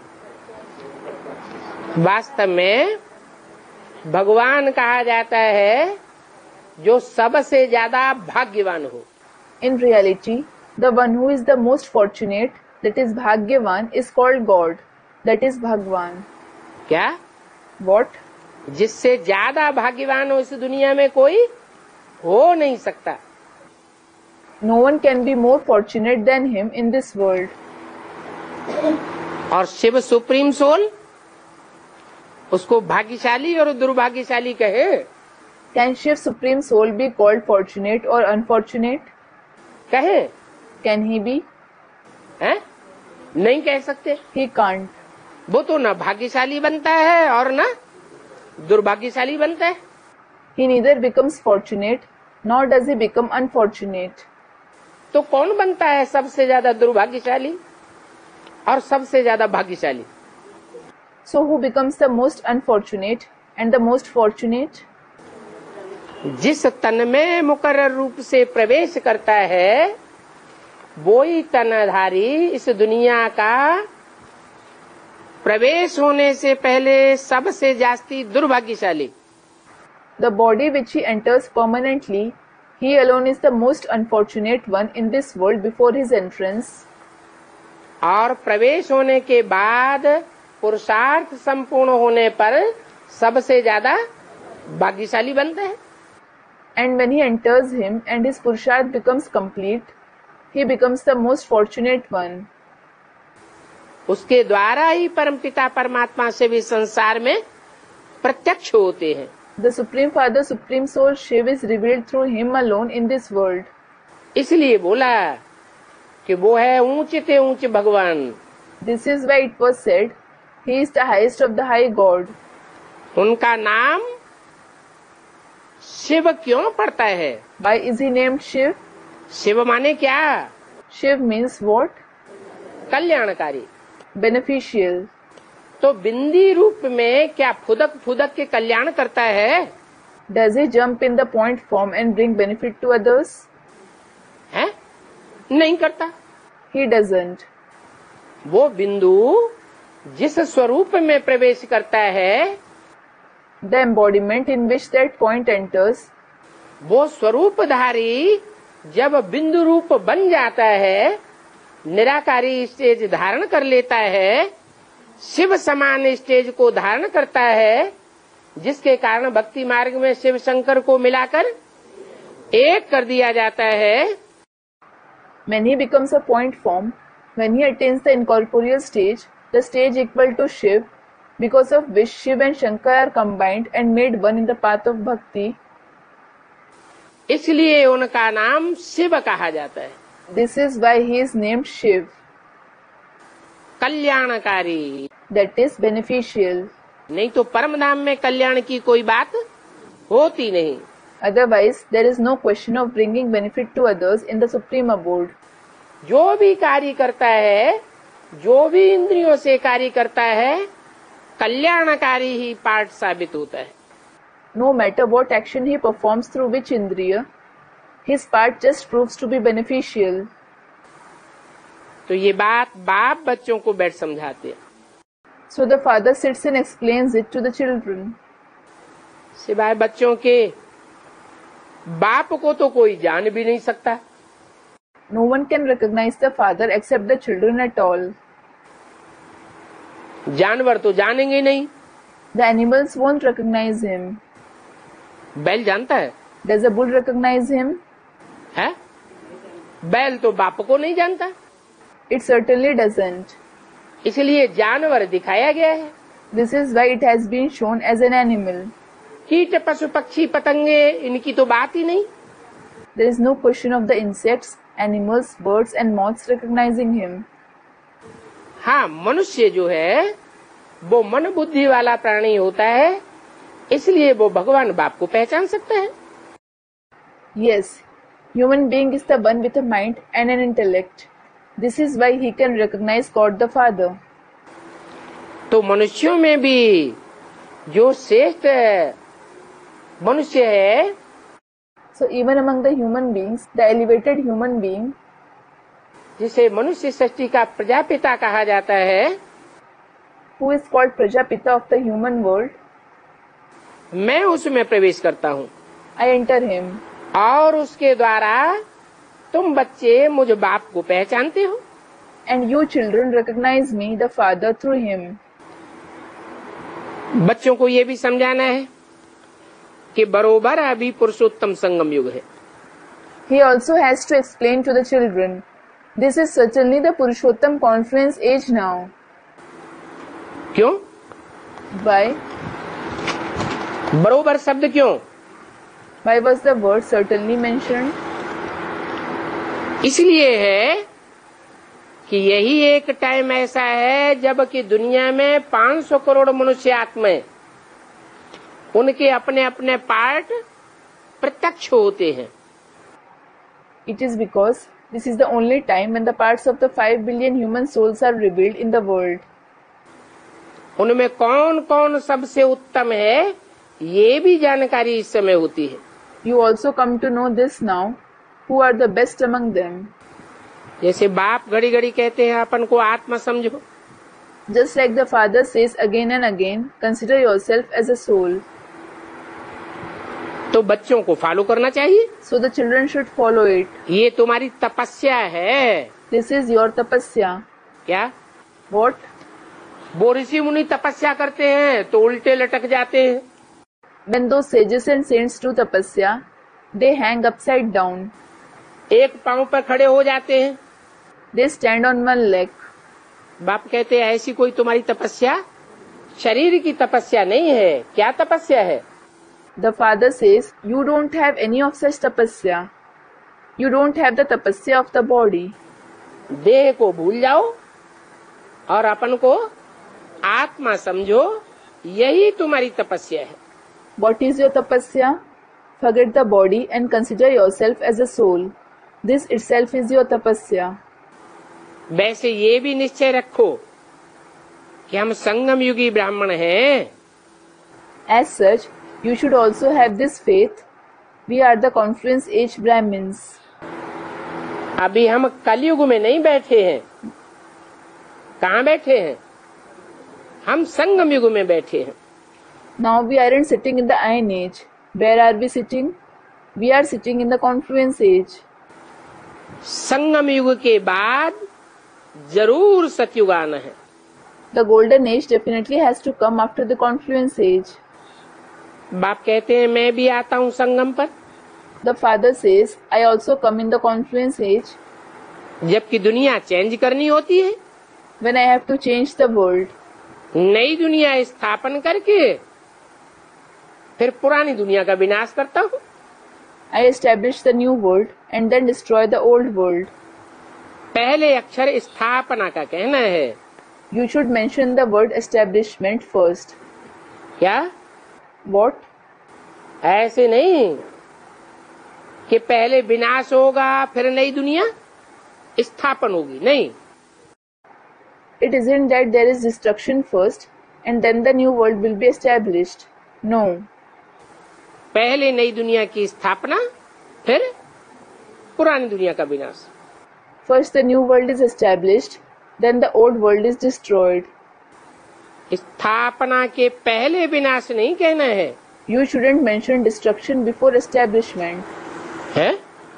वास्तव में भगवान कहा जाता है जो सबसे ज्यादा भाग्यवान हो। In reality, the one who is the most fortunate, that is Bhagyavan, is called God, that is Bhagwan. क्या? What? जिससे ज्यादा भाग्यवान हो इस दुनिया में कोई हो नहीं सकता। No one can be more fortunate than him in this world. और शिव सुप्रीम सोल, उसको भाग्यशाली और दुर्भाग्यशाली कहे? Can Shiv Supreme Soul be called fortunate or unfortunate? कहे? Can he be? हैं? नहीं कह सकते। He can't. वो तो ना भाग्यशाली बनता है और ना दुर्भाग्यशाली बनता है। He neither becomes fortunate nor does he become unfortunate. तो कौन बनता है सबसे ज्यादा दुर्भाग्यशाली और सबसे ज्यादा भाग्यशाली? So who becomes the most unfortunate and the most fortunate? जिस तन में मुकर्रर रूप से प्रवेश करता है वो ही तनधारी इस दुनिया का प्रवेश होने से पहले सबसे जास्ती दुर्भाग्यशाली। The body which he enters permanently, he alone is the most unfortunate one in this world before his entrance. और प्रवेश होने के बाद पुरुषार्थ संपूर्ण होने पर सबसे ज्यादा भाग्यशाली बनता है। And when he enters him and his Purusharth becomes complete, he becomes the most fortunate one. उसके द्वारा ही परमपिता परमात्मा से भी संसार में प्रत्यक्ष होते हैं। The Supreme Father, Supreme Soul, Shiv is revealed through him alone in this world. इसलिए बोला कि वो है ऊंचे ते ऊंचे भगवान। This is why it was said, he is the highest of the high God. उनका नाम शिव क्यों पड़ता है? Why is he named Shiv? Shiv माने क्या? Shiv means what? कल्याणकारी, beneficial. तो बिंदी रूप में क्या फुदक फुदक के कल्याण करता है? Does he jump in the point form and bring benefit to others? है? नहीं करता। He doesn't. वो बिंदु जिस स्वरूप में प्रवेश करता है the embodiment in which that point enters, वो स्वरूपधारी जब बिंदु रूप बन जाता है, निराकारी स्टेज धारण कर लेता है, शिव समान स्टेज को धारण करता है, जिसके कारण भक्ति मार्ग में शिव शंकर को मिलाकर एक कर दिया जाता है. when he becomes a point form, when he attains the incorporeal stage, the stage equal to Shiv, because of which Shiv and Shankar are combined and made one in the path of bhakti, इसलिए उनका नाम शिव कहा जाता है. this is why he is named Shiv, कल्याणकारी. that is beneficial. नहीं तो परम धाम में कल्याण की कोई बात होती नहीं. Otherwise, there is no question of bringing benefit to others in the supreme abode. जो भी कार्य करता है, जो भी इंद्रियों से कार्य करता है, कल्याणकारी ही पाठ साबित होता है. No matter what action he performs through which indriya, his part just proves to be beneficial. तो ये बात बाप बच्चों को बैठ समझाते हैं. So the father sits and explains it to the children. सिवाय बच्चों के बाप को तो कोई जान भी नहीं सकता. No one can recognize the father except the children at all. जानवर तो जानेंगे नहीं. The animals won't recognize him. बैल जानता है? Does a bull recognize him? है? बैल तो बाप को नहीं जानता. It certainly doesn't. इसलिए जानवर दिखाया गया है. This is why it has been shown as an animal. कीट पशु पक्षी पतंगे इनकी तो बात ही नहीं. There is no question of the insects, animals, birds and moths recognizing him. हाँ, मनुष्य जो है वो मन बुद्धि वाला प्राणी होता है, इसलिए वो भगवान बाप को पहचान सकता है. Yes, human being is the one with a mind and an intellect. This is why he can recognize God the Father. तो मनुष्यों में भी जो श्रेष्ठ मनुष्य है, so even among the human beings, the elevated human being, जिसे मनुष्य सृष्टि का प्रजापिता कहा जाता है, who is called Prajapita of the human world, मैं उसमें प्रवेश करता हूँ. I enter him. और उसके द्वारा तुम बच्चे मुझ बाप को पहचानते हो. And you children recognize me, the Father, through him. बच्चों को ये भी समझाना है कि बरोबर अभी पुरुषोत्तम संगम युग है. He also has to explain to the children, this is certainly the Purushottam conference age now. क्यों? Why? बरोबर शब्द क्यों? Why was the word certainly mentioned? इसलिए है कि यही एक टाइम ऐसा है जब कि दुनिया में पाँच सौ करोड़ मनुष्य आत्माएं, उनके अपने अपने पार्ट प्रत्यक्ष होते हैं. It is because this is the only time when the parts of the five billion human souls are revealed in the world. उनमें कौन कौन सबसे उत्तम है, ये भी जानकारी इस समय होती है. You also come to know this now, who are the best among them. जैसे बाप घड़ी घड़ी कहते हैं अपन को आत्मा समझो. Just like the Father says again and again, consider yourself as a soul. तो बच्चों को फॉलो करना चाहिए. So the children should follow it. ये तुम्हारी तपस्या है. This is your tapasya. क्या? What? वो ऋषि मुनि तपस्या करते हैं तो उल्टे लटक जाते हैं. When those sages and saints do tapasya, they hang upside down. एक पांव पर खड़े हो जाते हैं. They stand on one leg. बाप कहते हैं ऐसी कोई तुम्हारी तपस्या शरीर की तपस्या नहीं है. क्या तपस्या है? The Father says, you don't have any of such tapasya. You don't have the tapasya of the body. देह को भूल जाओ और अपन को आत्मा समझो, यही तुम्हारी तपस्या है. What is your tapasya? Forget the body and consider yourself as a soul. This itself is your tapasya. वैसे ये भी निश्चय रखो कि हम संगम युगी ब्राह्मण हैं. As such, you should also have this faith. We are the confluence age Brahmins. अभी हम कलयुग में नहीं बैठे हैं. कहाँ बैठे हैं? हम संगम युग में बैठे हैं. Now we aren't sitting in the Iron Age. Where are we sitting? We are sitting in the Confluence Age. संगम युग के बाद जरूर सतयुग आना है. The Golden Age definitely has to come after the Confluence Age. बाप कहते हैं मैं भी आता हूँ संगम पर. The father says, I also come in the Confluence Age. जबकि दुनिया चेंज करनी होती है. When I have to change the world. नई दुनिया स्थापन करके फिर पुरानी दुनिया का विनाश करता हूँ. I establish the new world and then destroy the old world. पहले अक्षर स्थापना का कहना है. You should mention the word establishment first. क्या? What? ऐसे नहीं कि पहले विनाश होगा फिर नई दुनिया स्थापन होगी. नहीं. It isn't that there is destruction first and then the new world will be established. No. पहले नई दुनिया की स्थापना फिर पुरानी दुनिया का विनाश. First the new world is established, then the old world is destroyed. स्थापना के पहले विनाश नहीं कहना है. You shouldn't mention destruction before establishment. है?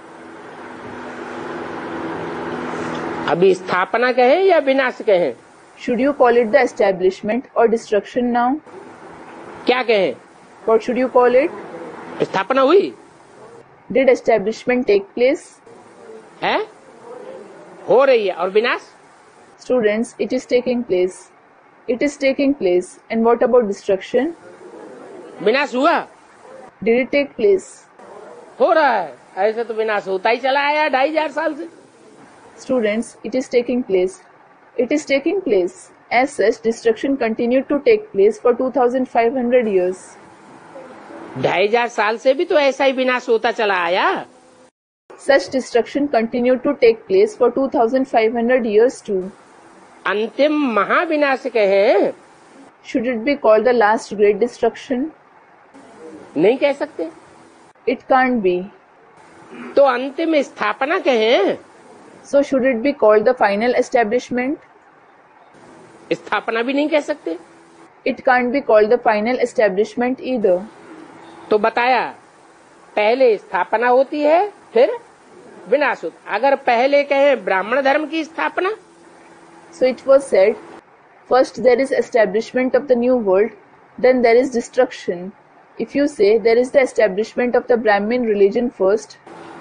अभी स्थापना कहें या विनाश कहें? Should you call it the establishment or destruction now? क्या कहें? What should you call it? स्थापना हुई. Did establishment take place? है? हो रही है. और विनाश? Students, it is taking place. It is taking place. And what about destruction? विनाश हुआ. Did it take place? हो रहा है. ऐसे तो विनाश होता ही चला आया ढाई हजार साल से. Students, it is taking place. It is taking place. As such, destruction continued to take place for two thousand five hundred years. ढाई हजार साल से भी तो ऐसा ही विनाश होता चला आया. Such destruction continued to take place for two thousand five hundred years too. अंतिम महाविनाश कहें. Should it be called the last great destruction? नहीं कह सकते. It can't be. तो अंतिम स्थापना कहें. So should it be called the final establishment? स्थापना भी नहीं कह सकते. It can't be called the final establishment either. तो बताया पहले स्थापना होती है फिर विनाश होता. अगर पहले कहें ब्राह्मण धर्म की स्थापना. So it was said, first there is establishment of the new world, then there is destruction. If you say there is the establishment of the Brahmin religion first,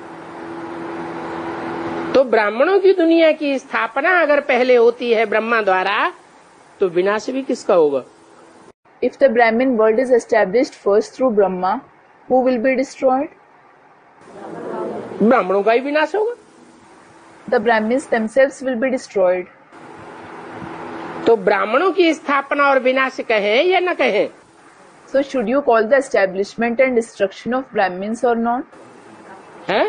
तो ब्राह्मणों की दुनिया की स्थापना अगर पहले होती है ब्रह्मा द्वारा तो विनाश भी किसका होगा? If the Brahmin world is established first through Brahma, who will be destroyed? ब्राह्मणों का ही विनाश होगा. The Brahmins themselves will be destroyed. तो ब्राह्मणों की स्थापना और विनाश कहें या न कहें? So should you call the establishment and destruction of Brahmins or not? हैं?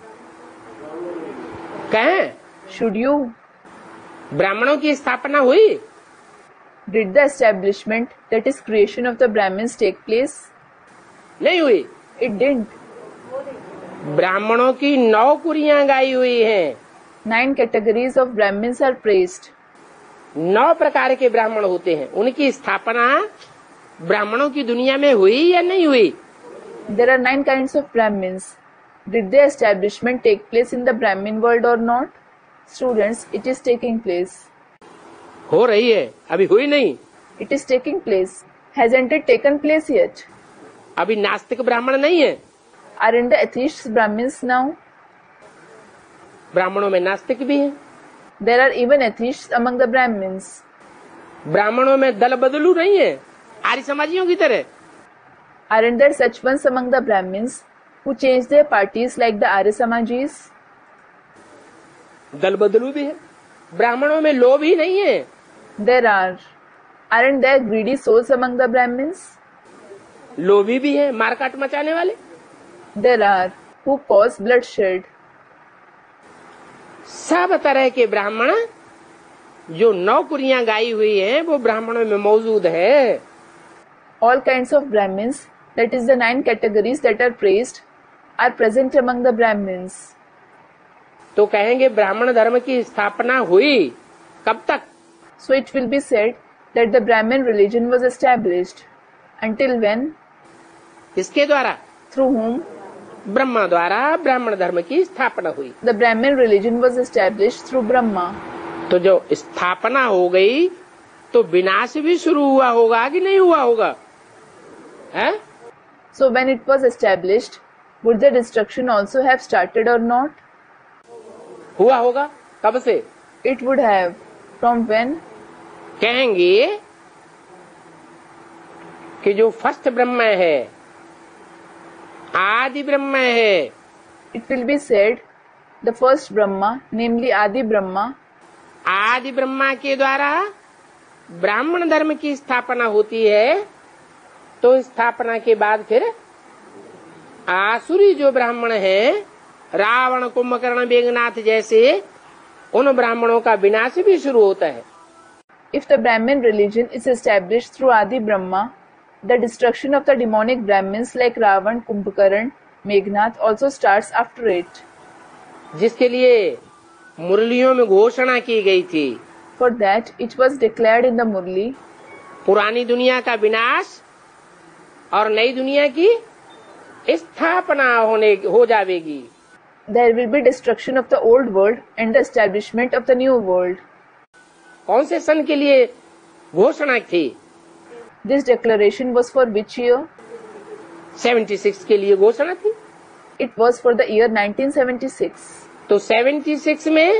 कहें? Should you? ब्राह्मणों की स्थापना हुई. Did the establishment, that is creation of the Brahmins, take place? नहीं हुई. It didn't. ब्राह्मणों की नौ कुरियां गाई हुई हैं. Nine categories of Brahmins are praised. नौ प्रकार के ब्राह्मण होते हैं. उनकी स्थापना ब्राह्मणों की दुनिया में हुई या नहीं हुई? There are nine kinds of Brahmins. Did their establishment take place in the Brahmin world or not? Students, it is taking place. हो रही है. अभी हुई नहीं. It is taking place. Hasn't it taken place yet? अभी नास्तिक ब्राह्मण नहीं है. Aren't the atheists Brahmins now? ब्राह्मणों में नास्तिक भी है. There are even atheists among the Brahmins. ब्राह्मणों में दल बदलू नहीं है आर्य समाजियों की तरह. Aren't there such ones among the Brahmins who change their parties like the Arya Samajis? दल बदलू भी है. ब्राह्मणों में लोभ ही नहीं है. There are. Aren't there greedy souls among the Brahmins? लोभी भी है, मारकाट मचाने वाले. There are who cause bloodshed. सब तरह के ब्राह्मण जो नौ कुरियां गाई हुई हैं वो ब्राह्मणों में मौजूद है. All kinds of Brahmins, that is the nine categories that are praised, are present among the Brahmins. तो कहेंगे ब्राह्मण धर्म की स्थापना हुई कब तक? So it will be said that the Brahmin religion was established. Until when? इसके द्वारा, Through whom? ब्रह्मा द्वारा ब्राह्मण धर्म की स्थापना हुई। The Brahmin religion was established through Brahma. तो जो स्थापना हो गई तो विनाश भी शुरू हुआ होगा कि नहीं हुआ होगा? है? So when it was established, would the destruction also have started or not? हुआ होगा। कब से? It would have. From when? कहेंगे कि जो फर्स्ट ब्रह्म है, आदि ब्रह्म है, It will be said, the first Brahma, namely Adi Brahma, आदि ब्रह्मा के द्वारा ब्राह्मण धर्म की स्थापना होती है। तो स्थापना के बाद फिर आसुरी जो ब्राह्मण हैं, रावण, कुंभकर्ण, मेघनाथ जैसे, उन ब्राह्मणों का विनाश भी शुरू होता है। if the Brahmin religion is established through Adi Brahma, the destruction of the demonic Brahmins like Ravan, Kumbhakarna, Meghnath also starts after it. जिसके लिए मुरलियों में घोषणा की गई थी। For that, it was declared in the Murli, पुरानी दुनिया का विनाश और नई दुनिया की स्थापना होने हो जाएगी। there will be destruction of the old world and the establishment of the new world. कौन से सन के लिए घोषणा थी? This declaration was for which year? छिहत्तर के लिए घोषणा थी। It was for the year nineteen seventy-six. तो छिहत्तर में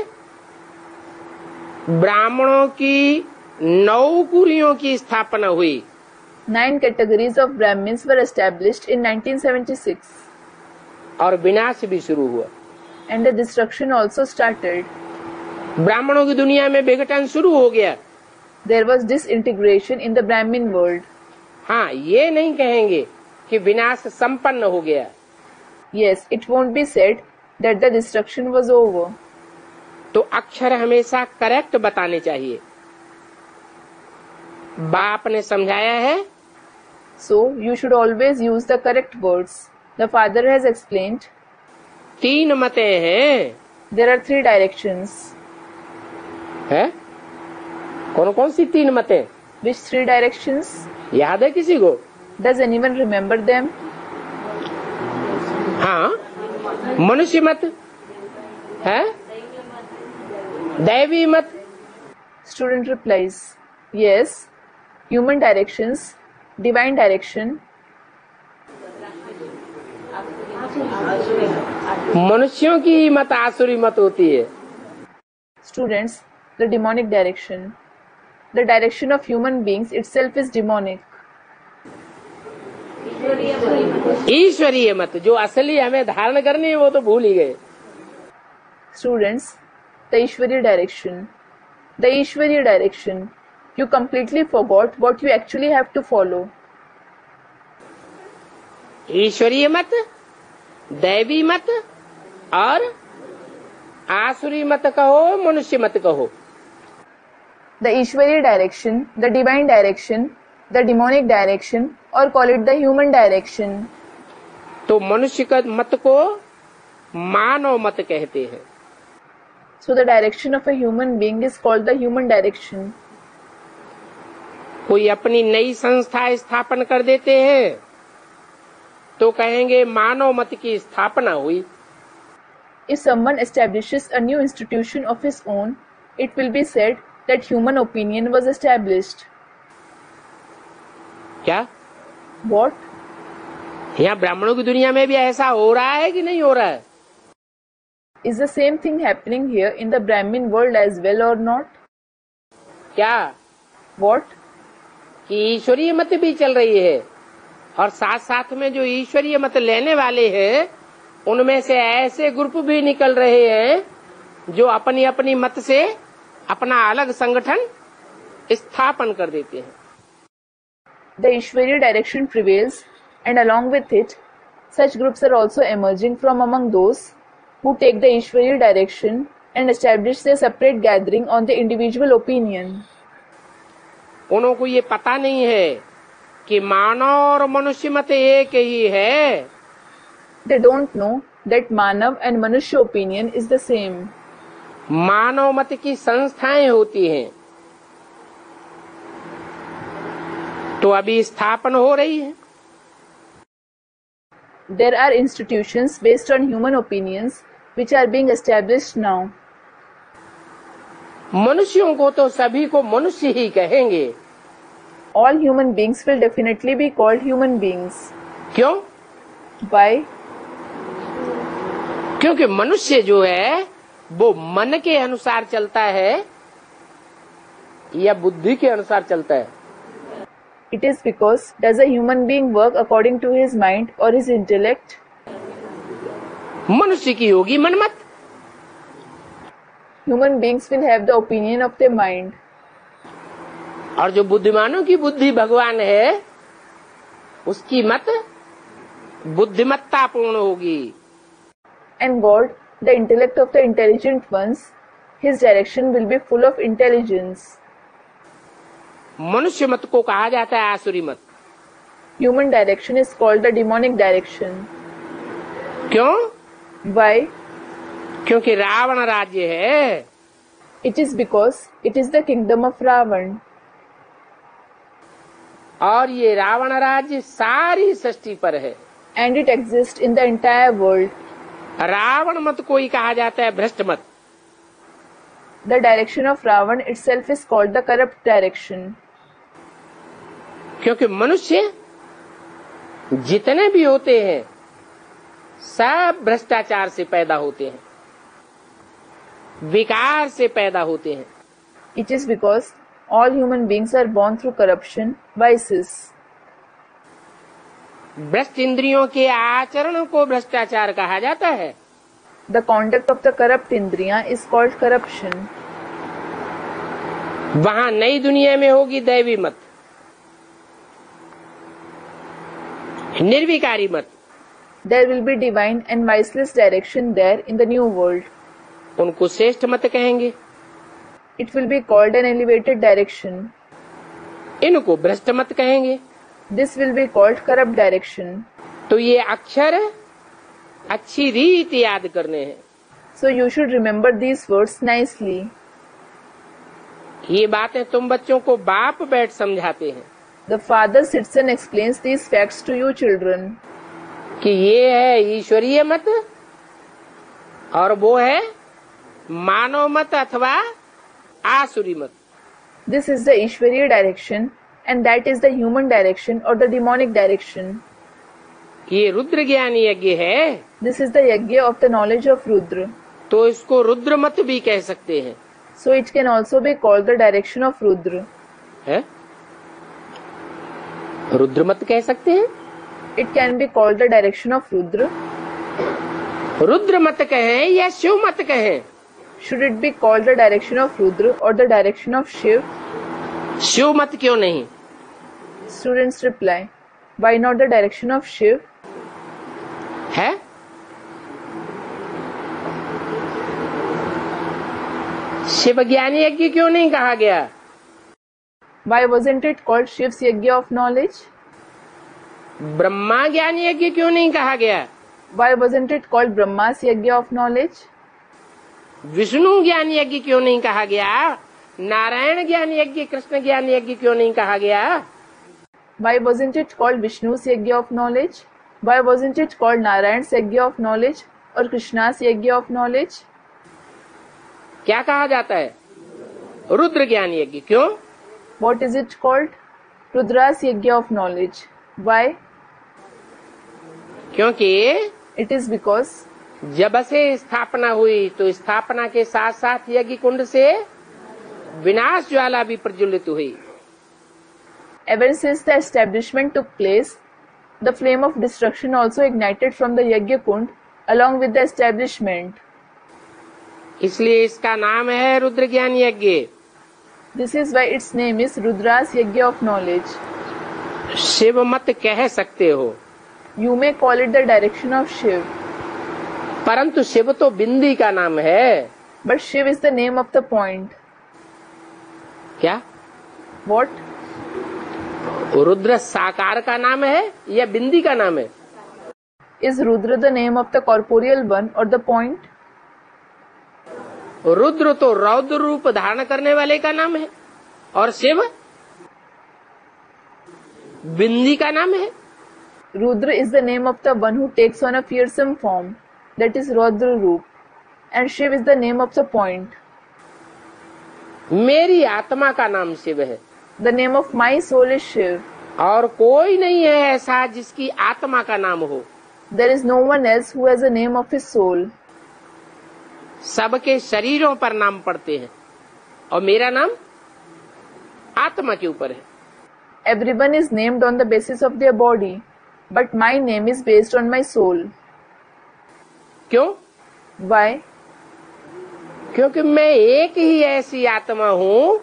ब्राह्मणों की नौ कुरियों की स्थापना हुई। Nine categories of Brahmins were established in nineteen seventy-six. और विनाश भी शुरू हुआ। And the destruction also started. ब्राह्मणों की दुनिया में विघटन शुरू हो गया। There was disintegration in the Brahmin world. हाँ, ये नहीं कहेंगे कि विनाश संपन्न हो गया। Yes, it won't be said that the destruction was over. तो अक्षर हमेशा करेक्ट बताने चाहिए। बाप ने समझाया है, So, you should always use the correct words. The father has explained. तीन मतें हैं। There are three directions. है? कौन कौन सी तीन मतें? Which three directions? याद है किसी को? Does anyone remember them? हाँ, मनुष्य मत है, दैवी मत। Student replies, yes. Human directions, divine direction. मनुष्यों की मत आसुरी मत होती है। Students, the demonic direction. The direction of human beings itself is demonic. ईश्वरीय मत, जो असली हमें धारण करनी है वो तो भूल ही गए। Students, the Ishwariya direction. The Ishwariya direction. You completely forgot what you actually have to follow. ईश्वरीय मत, दैवी मत और आसुरी मत कहो, मनुष्य मत कहो। The Ishwariya direction, the divine direction, the demonic direction, or call it the human direction. तो मनुष्य का मत को मानव मत कहते हैं। So the direction of a human being is called the human direction. कोई अपनी नई संस्था स्थापन कर देते हैं तो कहेंगे मानव मत की स्थापना हुई। If someone establishes a new institution of his own, it will be said that human opinion was established. क्या? What? यहाँ ब्राह्मणों की दुनिया में भी ऐसा हो रहा है कि नहीं हो रहा है? Is the same thing happening here in the Brahmin world as well or not? क्या? What? कि ईश्वरीय मत भी चल रही है और साथ साथ में जो ईश्वरीय मत लेने वाले हैं उनमें से ऐसे ग्रुप भी निकल रहे हैं जो अपनी अपनी मत से अपना अलग संगठन स्थापन कर देते हैं। The Ishwariya direction prevails, and along with it, such groups are also emerging from among those who take the Ishwariya direction and establish their separate gathering on the individual opinion. उन्हों को ये पता नहीं है कि मानव और मनुष्य मत एक ही है। They don't know that Manav and Manushya opinion is the same. मानव मत की संस्थाएं होती हैं तो अभी स्थापन हो रही है। There are institutions based on human opinions which are being established now. मनुष्यों को तो सभी को मनुष्य ही कहेंगे। All human beings will definitely be called human beings. क्यों? Why? क्योंकि मनुष्य जो है वो मन के अनुसार चलता है या बुद्धि के अनुसार चलता है? It is because does a human being work according to his mind or his intellect? मनुष्य की होगी Manmath. Human beings will have the opinion of their mind. और जो बुद्धिमानों की बुद्धि भगवान है उसकी मत बुद्धिमत्ता पूर्ण होगी। And God, the intellect of the intelligent ones, his direction will be full of intelligence. मनुष्य मत को कहा जाता है आसुरी मत। Human direction is called the demonic direction. क्यों? Why? क्योंकि रावण राज्य है। It is because it is the kingdom of Ravan. और ये रावण राज्य सारी सृष्टि पर है। And it exists in the entire world. Ravan मत को ही कहा जाता है भ्रष्ट मत। The direction of Ravan itself is called the corrupt direction. क्योंकि मनुष्य जितने भी होते हैं सब भ्रष्टाचार से पैदा होते हैं, विकार से पैदा होते हैं। It is because all human beings are born through corruption, vices. भ्रष्ट इंद्रियों के आचरण को भ्रष्टाचार कहा जाता है। The conduct of the corrupt indriya is called corruption. वहां नई दुनिया में होगी दैवी मत, निर्विकारी मत। There will be divine and viceless direction there in the new world. उनको श्रेष्ठ मत कहेंगे। It will be called an elevated direction. इनको भ्रष्ट मत कहेंगे। This will be called corrupt direction. तो ये अक्षर अच्छी रीत याद करने हैं। So you should remember these words nicely. ये बातें तुम बच्चों को बाप बैठ समझाते हैं The father sits and explains these facts to you children. कि ये है ईश्वरीय मत और वो है मानव मत अथवा आसुरी मत। This is the Ishwariya direction and that is the human direction or the demonic direction. ये रुद्र ज्ञान यज्ञ है। This is the yajna of the knowledge of Rudra. तो इसको रुद्र मत भी कह सकते हैं। So it can also be called the direction of Rudra. है? रुद्र मत कह सकते हैं। It can be called the direction of Rudra. Rudra मत कहें या शिव मत कहें? Should it be called the direction of Rudra or the direction of Shiv? Shiv मत क्यों नहीं? Students reply, why not the direction of Shiv? है? शिव ज्ञान यज्ञ क्यों नहीं कहा गया? Why wasn't it called Shiv's yajna of knowledge? Brahma ज्ञान यज्ञ क्यों नहीं कहा गया? Why wasn't it called Brahma's yajna of knowledge? Vishnu ज्ञान यज्ञ क्यों नहीं कहा गया? नारायण ज्ञान यज्ञ, कृष्ण ज्ञान यज्ञ क्यों नहीं कहा गया? Why wasn't it called Vishnu's yajna of knowledge? Why wasn't it called Narayan's yajna of knowledge or Krishna's yajna of knowledge? क्या कहा जाता है? रुद्र ज्ञान यज्ञ। क्यों? What is it called? Rudra's yajna of knowledge. Why? क्योंकि It is because जब से स्थापना हुई तो स्थापना के साथ साथ यज्ञ कुंड से विनाश ज्वाला भी प्रज्वलित हुई। ever since the establishment took place, the flame of destruction also ignited from the yajna kund along with the establishment. इसलिए इसका नाम है रुद्र ज्ञान यज्ञ। This is why its name is Rudra's yajna of knowledge. Shiv मत कह सकते हो, You may call it the direction of Shiv, परंतु शिव तो बिंदी का नाम है। but Shiv is the name of the point. क्या? What? रुद्र साकार का नाम है या बिंदी का नाम है? Is Rudra the name of the corporeal one or the point? Rudra तो रौद्र रूप धारण करने वाले का नाम है और शिव बिंदी का नाम है। Rudra is the name of the one who takes on a fearsome form, that is Rudra Roop, and Shiv is the name of the point. मेरी आत्मा का नाम शिव है। The name of my soul is Shiv. और कोई नहीं है ऐसा जिसकी आत्मा का नाम हो। There is no one else who has a name of his soul. सबके शरीरों पर नाम पड़ते हैं और मेरा नाम आत्मा के ऊपर है। Everyone is named on the basis of their body, but my name is based on my soul. क्यों? Why? क्योंकि मैं एक ही ऐसी आत्मा हूँ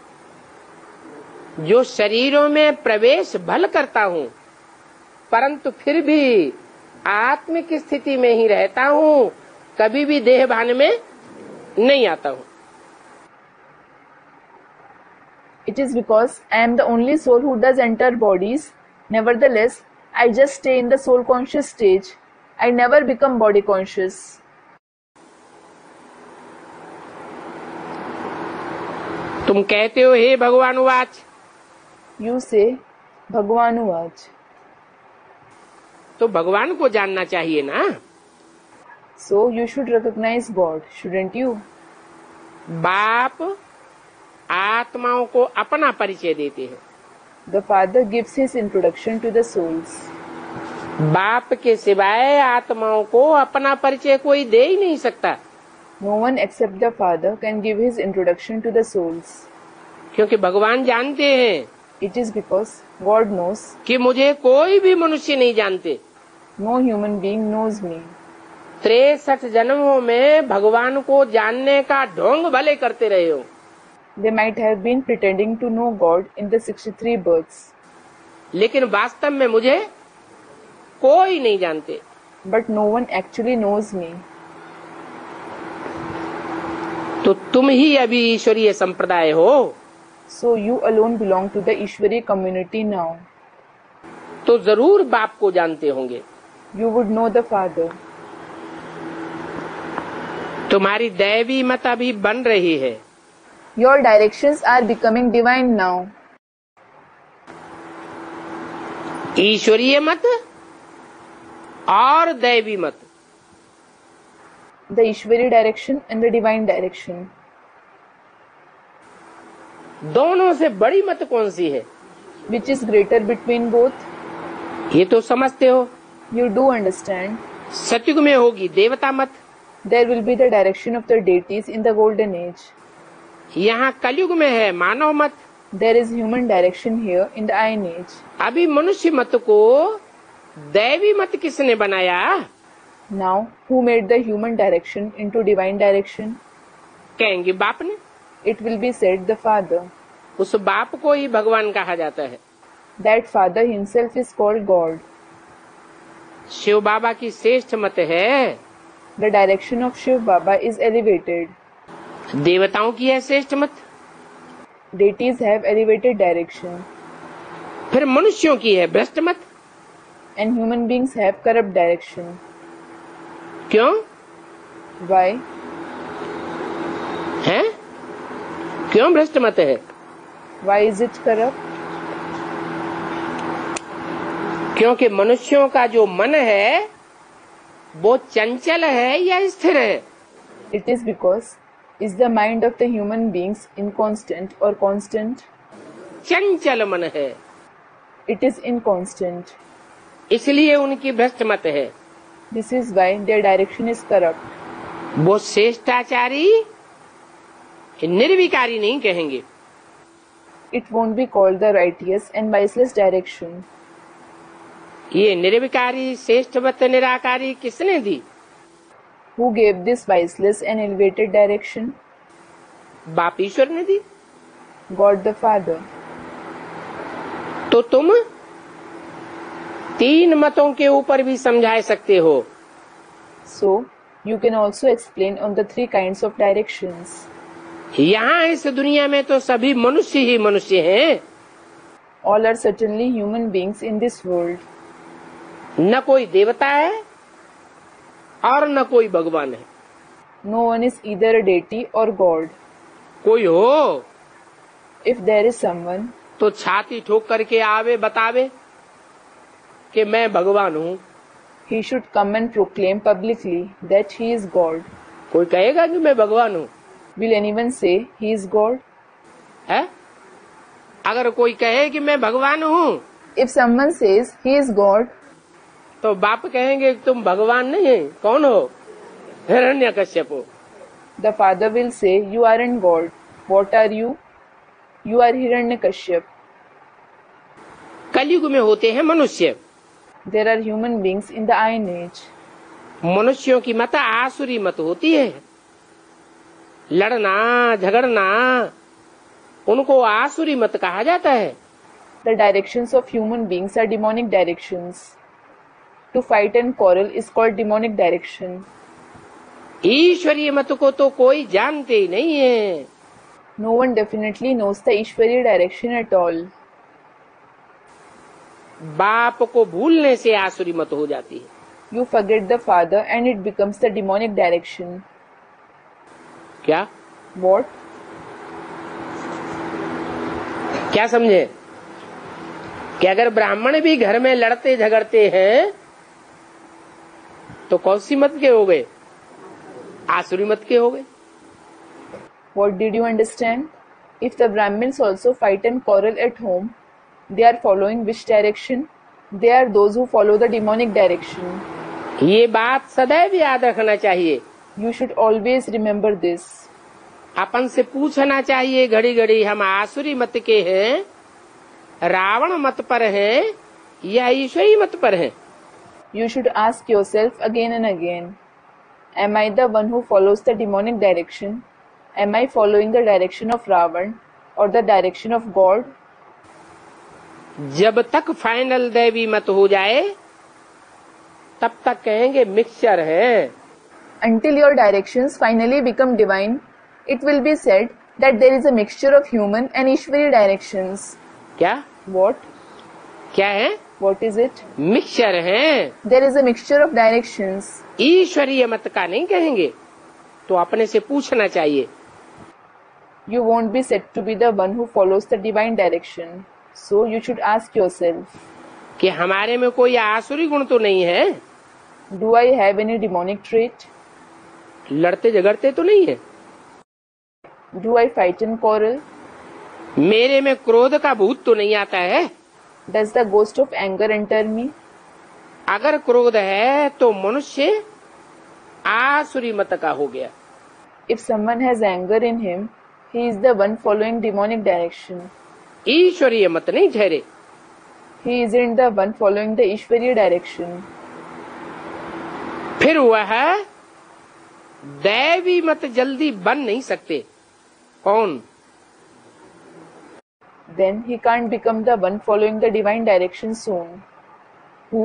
जो शरीरों में प्रवेश भल करता हूँ, परंतु फिर भी आत्मिक स्थिति में ही रहता हूँ, कभी भी देह भान में नहीं आता हूँ। It is because I am the only soul who does enter bodies. Nevertheless, I just stay in the soul conscious stage. I never become body conscious. तुम कहते हो हे भगवान वाच। You say, Bhagwanuvaj. तो भगवान को जानना चाहिए ना। So you should recognize God, shouldn't you? बाप आत्माओं को अपना परिचय देते हैं। The Father gives his introduction to the souls. बाप के सिवाय आत्माओं को अपना परिचय कोई दे ही नहीं सकता। No one except the Father can give his introduction to the souls. क्योंकि भगवान जानते हैं It is because God knows कि मुझे कोई भी मनुष्य नहीं जानते। no human being knows me. तिरसठ जन्मों में भगवान को जानने का ढोंग भले करते रहे हो। They might have been pretending to know God in the sixty-three births. लेकिन वास्तव में मुझे कोई नहीं जानते। But no one actually knows me. तो तुम ही अभी ईश्वरीय संप्रदाय हो। So you alone belong to the Ishwari community now. तो जरूर बाप को जानते होंगे। You would know the Father. तुम्हारी दैवी मत अभी बन रही है। Your directions are becoming divine now. ईश्वरीय मत और दैवी मत। The Ishwari direction and the divine direction. दोनों से बड़ी मत कौन सी है? Which is greater between both? ये तो समझते हो। You do understand. सतयुग में होगी देवता मत। There will be the direction of the deities in the golden age. यहाँ कलयुग में है मानव मत। There is human direction here in the iron age. अभी मनुष्य मत को दैवी मत किसने बनाया? Now, who made the human direction into divine direction? कहेंगे बाप ने। It will be said the Father. उस बाप को ही भगवान कहा जाता है। That Father himself is called God. Shiv बाबा की श्रेष्ठ मत है। The direction of Shiv Baba is elevated. देवताओं की है श्रेष्ठ मत। Deities have elevated direction. फिर मनुष्यों की है भ्रष्ट मत। And human beings have corrupt direction. क्यों? Why? है? क्यों भ्रष्ट मत है? Why is it corrupt? क्योंकि मनुष्यों का जो मन है वो चंचल है या स्थिर है? It is because is the mind of the human beings inconstant or constant? चंचल मन है। It is inconstant. इसलिए उनकी भ्रष्ट मत है। This is why their direction is corrupt. वो श्रेष्ठाचारी निर्विकारी नहीं कहेंगे। It won't be called the righteous and viceless direction. ये निर्विकारी श्रेष्ठ मत निराकारी किसने दी? Who gave this viceless and elevated direction? बाप ईश्वर ने दी। God the Father. तो तुम तीन मतों के ऊपर भी समझा सकते हो। So, you can also explain on the three kinds of directions. यहाँ इस दुनिया में तो सभी मनुष्य ही मनुष्य हैं। All are certainly human beings in this world. न कोई देवता है और न कोई भगवान है। No one is either a deity or God. कोई हो If there is someone, तो छाती ठोक करके आवे बतावे कि मैं भगवान हूँ। He should come and proclaim publicly that he is God. कोई कहेगा कि मैं भगवान हूँ? Will anyone say he is God? है? अगर कोई कहे कि मैं भगवान हूँ, If someone says he is God, तो बाप कहेंगे तुम भगवान नहीं है, कौन हो? हिरण्यकश्यप हो। the father will say you aren't God. What are you? You are Hiranyakashyap. कलयुग में होते हैं मनुष्य। There are human beings in the Iron Age. मनुष्यों की मत आसुरी मत होती है। लड़ना झगड़ना उनको आसुरी मत कहा जाता है। The directions of human beings are demonic directions. To fight and quarrel is called demonic direction. ईश्वरीय मत को तो कोई जानते ही नहीं है। No one definitely knows the Ishwari direction at all. बाप को भूलने से आसुरी मत हो जाती है। You forget the father and it becomes the demonic direction. क्या? What? क्या समझे? कि अगर ब्राह्मण भी घर में लड़ते झगड़ते हैं तो कौन सी मत के हो गए? आसुरी मत के हो गए। What did you understand? If the Brahmins also fight and quarrel at home, they are following which direction? They are those who follow the demonic direction. ये बात सदैव याद रखना चाहिए। You should always remember this. अपन से पूछना चाहिए घड़ी घड़ी हम आसुरी मत के हैं, रावण मत पर हैं या ईश्वरी मत पर हैं? You should ask yourself again and again, am I the one who follows the demonic direction? Am I following the direction of Ravan or the direction of God? जब तक फाइनल दैवी मत हो जाए तब तक कहेंगे मिक्सचर है। Until your directions finally become divine, it will be said that there is a mixture of human and Ishwari directions. क्या? What? क्या है? What is it? मिक्सचर है। There is a mixture of directions. ईश्वरीय मत का नहीं कहेंगे तो अपने से पूछना चाहिए। You won't be said to be the one who follows the divine direction. So you should ask yourself, कि हमारे में कोई आसुरी गुण तो नहीं है? do I have any demonic trait? लड़ते झगड़ते तो नहीं है? Do I fight and quarrel? मेरे में क्रोध का भूत तो नहीं आता है? Does the ghost of anger enter me? अगर क्रोध है तो मनुष्य आसुरी मत का हो गया। If someone has anger in him, he is the one following demonic direction. ईश्वरीय मत नहीं ठहरे। He isn't the one following the Ishwari direction. फिर वह दैवी मत जल्दी बन नहीं सकते। कौन? Then he can't become the one following the divine direction soon. Who?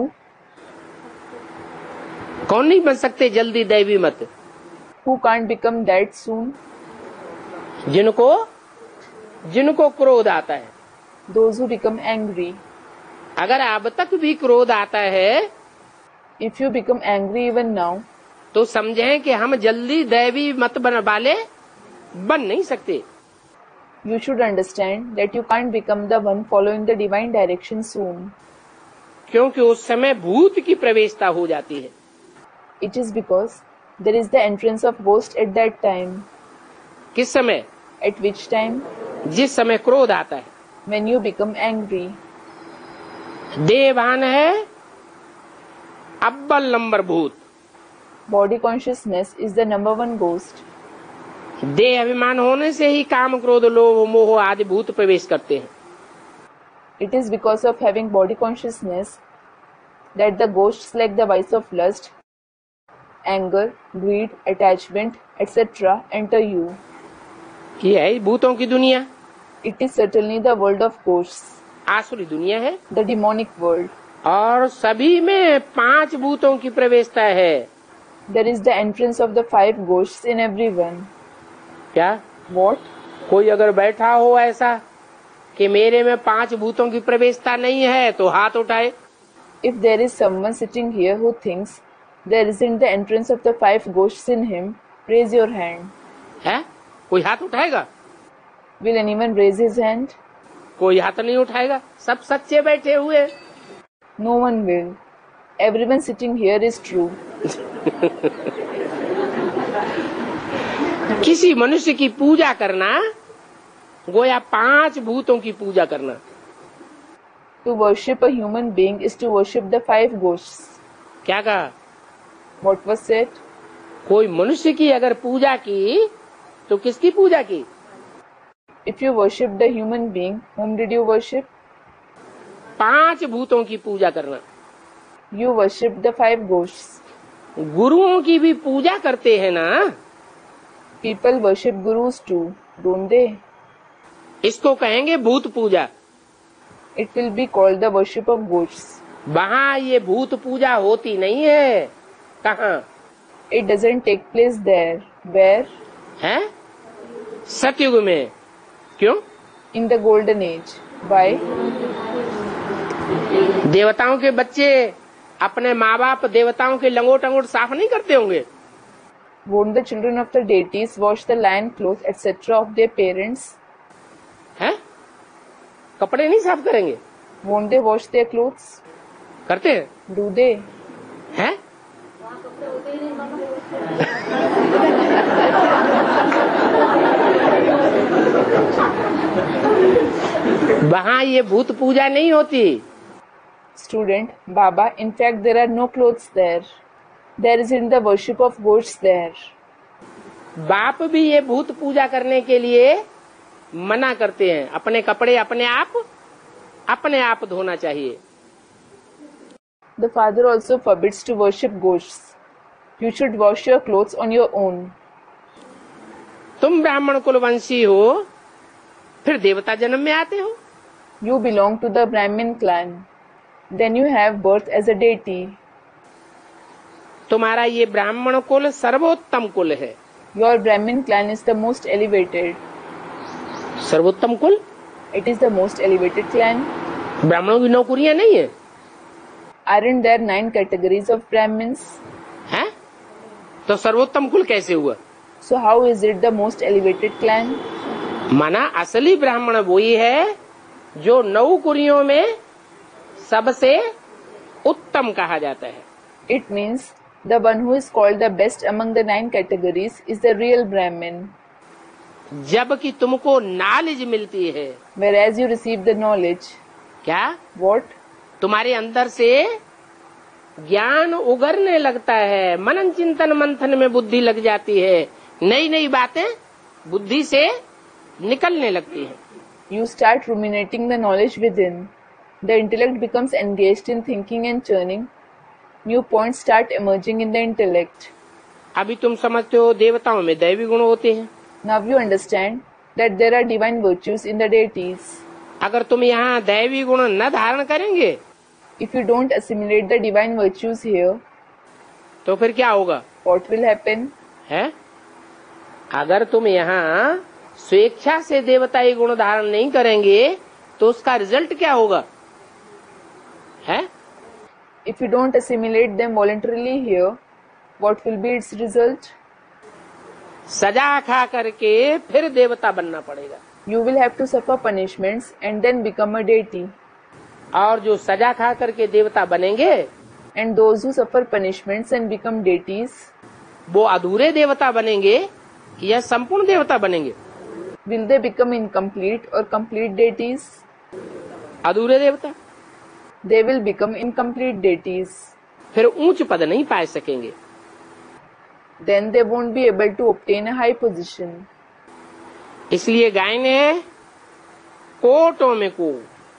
कौन नहीं बन सकते जल्दी दैवी मत? Who can't become that soon? जिनको जिनको क्रोध आता है। Those who become angry. अगर अब तक भी क्रोध आता है, If you become angry even now, तो समझें कि हम जल्दी दैवी मत बन वाले बन नहीं सकते। you should understand that you can't become the one following the divine direction soon. क्योंकि उस समय भूत की प्रवेशता हो जाती है। It is because there is the entrance of ghost at that time. किस समय? At which time? जिस समय क्रोध आता है। When you become angry. देहभान है अव्वल नंबर भूत। Body consciousness is the number one ghost. देह अभिमान होने से ही काम क्रोध लोभ मोह आदि भूत प्रवेश करते हैं। It is because of having body consciousness that the ghosts like the vice of lust, anger, greed, attachment, et cetera enter you. ये है भूतों की दुनिया। It is certainly the world of ghosts. आसुरी दुनिया है। The demonic world. और सभी में पांच भूतों की प्रवेशता है। There is the entrance of the five ghosts in everyone. क्या? What? कोई अगर बैठा हो ऐसा कि मेरे में पांच भूतों की प्रवेशता नहीं है तो हाथ उठाए। If there is someone sitting here who thinks there isn't the entrance of the five ghosts in him, raise your hand. है? कोई हाथ उठाएगा? Will anyone raise his hand? कोई हाथ नहीं उठाएगा, सब सच्चे बैठे हुए। No one will. Everyone sitting here is true. किसी मनुष्य की पूजा करना गोया पांच भूतों की पूजा करना। To worship a human being is to worship the five ghosts. क्या कहा? What was said? कोई मनुष्य की अगर पूजा की तो किसकी पूजा की? If you worshipped the human being, whom did you worship? पांच भूतों की पूजा करना। You worshipped the five ghosts. गुरुओं की भी पूजा करते हैं ना? People worship gurus too, don't they? इसको कहेंगे भूत पूजा। It will be called the worship of ghosts. वहाँ ये भूत पूजा होती नहीं है। कहाँ? It doesn't take place there. Where? है? सतयुग में। क्यों? In the golden age. Why? देवताओं के बच्चे अपने माँ बाप देवताओं के लंगोट अंगोट साफ नहीं करते होंगे? Won't the children of the deities wash the lion clothes, et cetera of their parents? हैं? कपड़े नहीं साफ करेंगे? Won't they wash their clothes? करते हैं? Do they? हैं? वहाँ ये भूत पूजा नहीं होती। Student, Baba, in fact there are no clothes there. There isn't the worship of ghosts there. बाप भी ये भूत पूजा करने के लिए मना करते हैं। अपने कपड़े अपने आप अपने आप धोना चाहिए। The father also forbids to worship ghosts. You should wash your clothes on your own. तुम ब्राह्मण कुलवंशी हो, फिर देवता जन्म में आते हो। You belong to the Brahmin clan. Then you have birth as a deity. तुम्हारा ये ब्राह्मण कुल सर्वोत्तम कुल है। Your Brahmin clan is the most elevated. सर्वोत्तम कुल? It is the most elevated clan. ब्राह्मणों की नौकरियां नहीं है? Aren't there nine categories of Brahmins? हैं? तो सर्वोत्तम कुल कैसे हुआ? So how is it the most elevated clan? माना असली ब्राह्मण वही है जो नौ कुरियों में सबसे उत्तम कहा जाता है। It means the one who is called the best among the nine categories is the real Brahmin. जबकि तुमको नॉलेज मिलती है। Whereas you receive the knowledge. क्या? What? तुम्हारे अंदर से ज्ञान उगरने लगता है, मनन चिंतन मंथन में बुद्धि लग जाती है, नई नई बातें बुद्धि से निकलने लगती हैं। You start ruminating the knowledge within. The intellect becomes engaged in thinking and churning. New points start emerging in the intellect. अभी तुम समझते हो देवताओं में दैवी गुण होते हैं। Now you understand that there are divine virtues in the deities. अगर तुम यहाँ दैवी गुण न धारण करेंगे, If you don't assimilate the divine virtues here, तो फिर क्या होगा? what will happen? है? अगर तुम यहाँ स्वेच्छा से देवताई गुण धारण नहीं करेंगे, तो उसका रिजल्ट क्या होगा? है? If you don't assimilate them voluntarily here, what will be its result? सजा खा करके फिर देवता बनना पड़ेगा। You will have to suffer punishments and then become a deity. और जो सजा खा करके देवता बनेंगे, And those who suffer punishments and become deities, वो अधूरे देवता बनेंगे या संपूर्ण देवता बनेंगे? will they become incomplete or complete deities? अधूरे देवता। They will become incomplete deities. फिर ऊंच पद नहीं पा सकेंगे। Then they won't be able to obtain a high position. इसलिए गाय ने कोटों में को।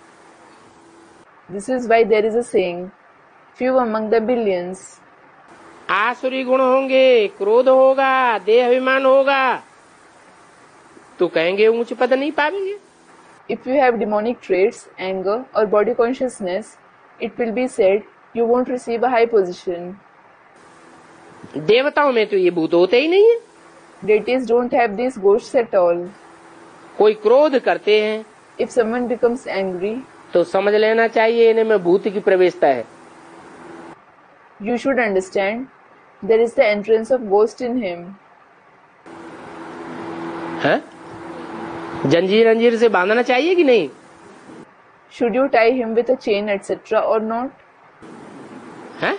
This is why there is a saying, few among the billions. आसुरी गुण होंगे, क्रोध होगा, देह अभिमान होगा, तो कहेंगे ऊंच पद नहीं पाएंगे। If you have demonic traits, anger or body consciousness, it will be said you won't receive a high position. देवताओं में तो ये भूत होते ही नहीं है। Deities don't have these ghosts at all. कोई क्रोध करते हैं If someone becomes angry, तो समझ लेना चाहिए इन्हें में भूत की प्रवेशता है। you should understand there is the entrance of ghost in him. है? जंजीर अंजीर से बांधना चाहिए कि नहीं? Should you tie him with a chain, et cetera or not? है?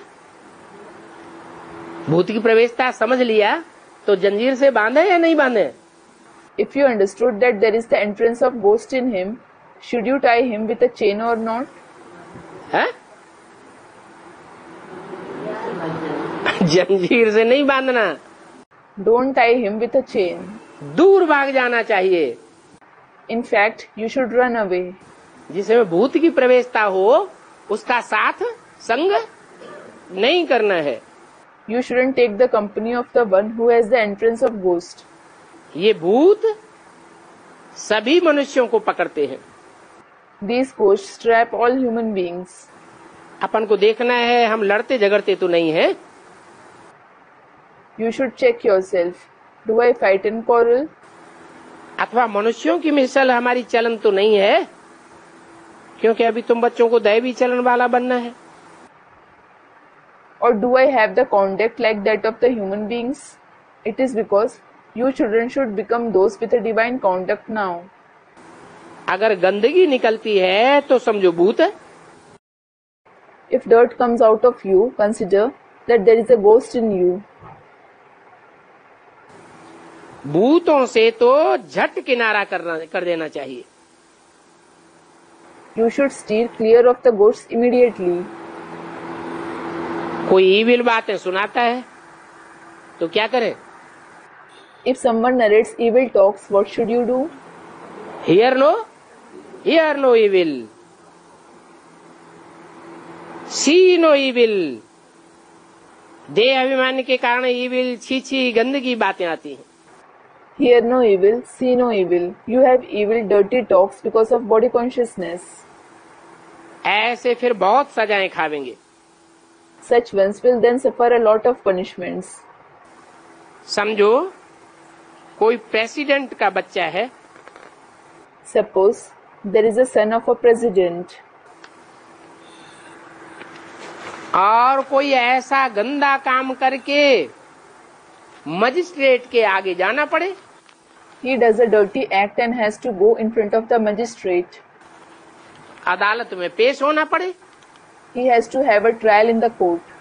भूत की प्रवेशता समझ लिया तो जंजीर से बांधे या नहीं बांधे? If you understood that there is the entrance of ghost in him, should you tie him with a chain or not? है? जंजीर से नहीं बांधना. Don't tie him with a chain. दूर भाग जाना चाहिए. In fact, you should run away. जिसमें भूत की प्रवेशता हो उसका साथ संग नहीं करना है. You shouldn't take the company of the one who has the entrance of ghost. ये भूत सभी मनुष्यों को पकड़ते हैं. These ghosts trap all human beings. अपन को देखना है हम लड़ते झगड़ते तो नहीं है. You should check yourself. Do I fight and quarrel? अथवा मनुष्यों की मिसल हमारी चलन तो नहीं है, क्योंकि अभी तुम बच्चों को दैवी चलन वाला बनना है. Or do I have the conduct like that of the human beings? It is because you children should become those with a divine conduct now. अगर गंदगी निकलती है तो समझो भूत है. If dirt comes out of you, consider that there is a ghost in you. भूतों से तो झट किनारा करना कर देना चाहिए. You should steer clear of the ghosts immediately. कोई ईविल बातें सुनाता है तो क्या करें? If someone narrates evil talks, what should you do? Hear no, hear no evil. See no evil. देह अभिमान के कारण ईविल छीछी गंदगी बातें आती हैं. Hear no evil, see no evil. You have evil, dirty talks because of body consciousness. ऐसे फिर बहुत सजाएं खावेंगे. Such ones will then suffer a lot of punishments. समझो कोई प्रेसिडेंट का बच्चा है. Suppose there is a son of a president. और कोई ऐसा गंदा काम करके मजिस्ट्रेट के आगे जाना पड़े. He does a dirty act and has to go in front of the magistrate. अदालत में पेश होना पड़े. He has to have a trial in the court.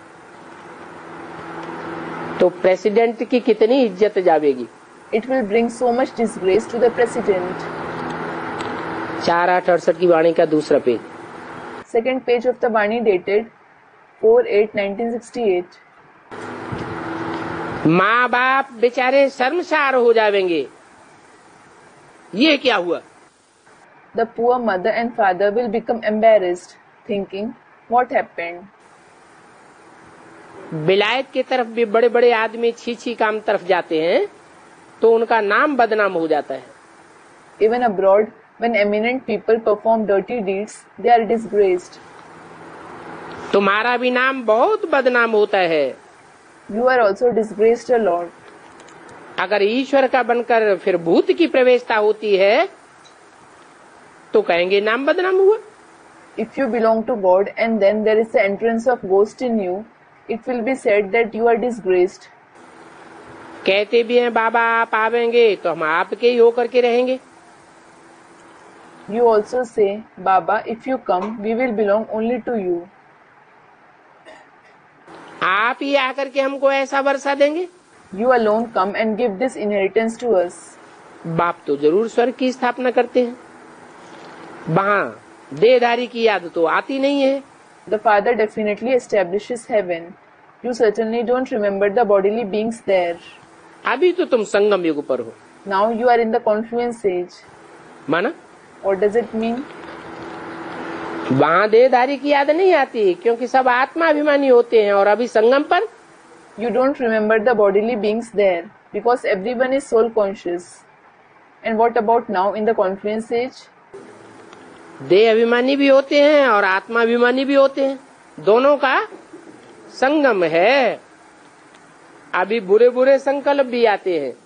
तो प्रेसिडेंट की कितनी इज्जत जावेगी. It will bring so much disgrace to the president. चार आठ अड़सठ की वाणी का दूसरा page. Second page of the Bani dated four eight nineteen sixty-eight. माँ बाप बेचारे शर्मसार हो जाएंगे. ये क्या हुआ? The poor mother and father will become embarrassed, thinking, what happened? विलायत की तरफ भी बड़े बड़े आदमी छीछी काम तरफ जाते हैं तो उनका नाम बदनाम हो जाता है. Even abroad, when eminent people perform dirty deeds, they are disgraced. तुम्हारा भी नाम बहुत बदनाम होता है. You are also disgraced a lot. अगर ईश्वर का बनकर फिर भूत की प्रवेशता होती है तो कहेंगे नाम बदनाम हुआ. If you belong to God and then there is the entrance of ghost in you, it will be said that you are disgraced. कहते भी हैं बाबा आप आवेंगे तो हम आपके ही होकर के रहेंगे. You also say, Baba, if you come, we will belong only to you. आप ही आकर के हमको ऐसा वर्षा देंगे. You alone come and give this inheritance to us. बाप तो जरूर स्वर्ग की स्थापना करते हैं. वहाँ देहधारी की याद तो आती नहीं है. The Father definitely establishes heaven. You certainly don't remember the bodily beings there. अभी तो तुम संगम युग पर हो. Now you are in the confluence age. माना? What does it mean? वहाँ देहधारी की याद नहीं आती क्योंकि सब आत्मा अभिमानी होते हैं और अभी संगम पर You don't remember the bodily beings there because everyone is soul conscious. And what about now in the confluence age? देह अभिमानी भी होते हैं और आत्मा अभिमानी भी होते हैं. दोनों का संगम है. अभी बुरे बुरे संकल्प भी आते हैं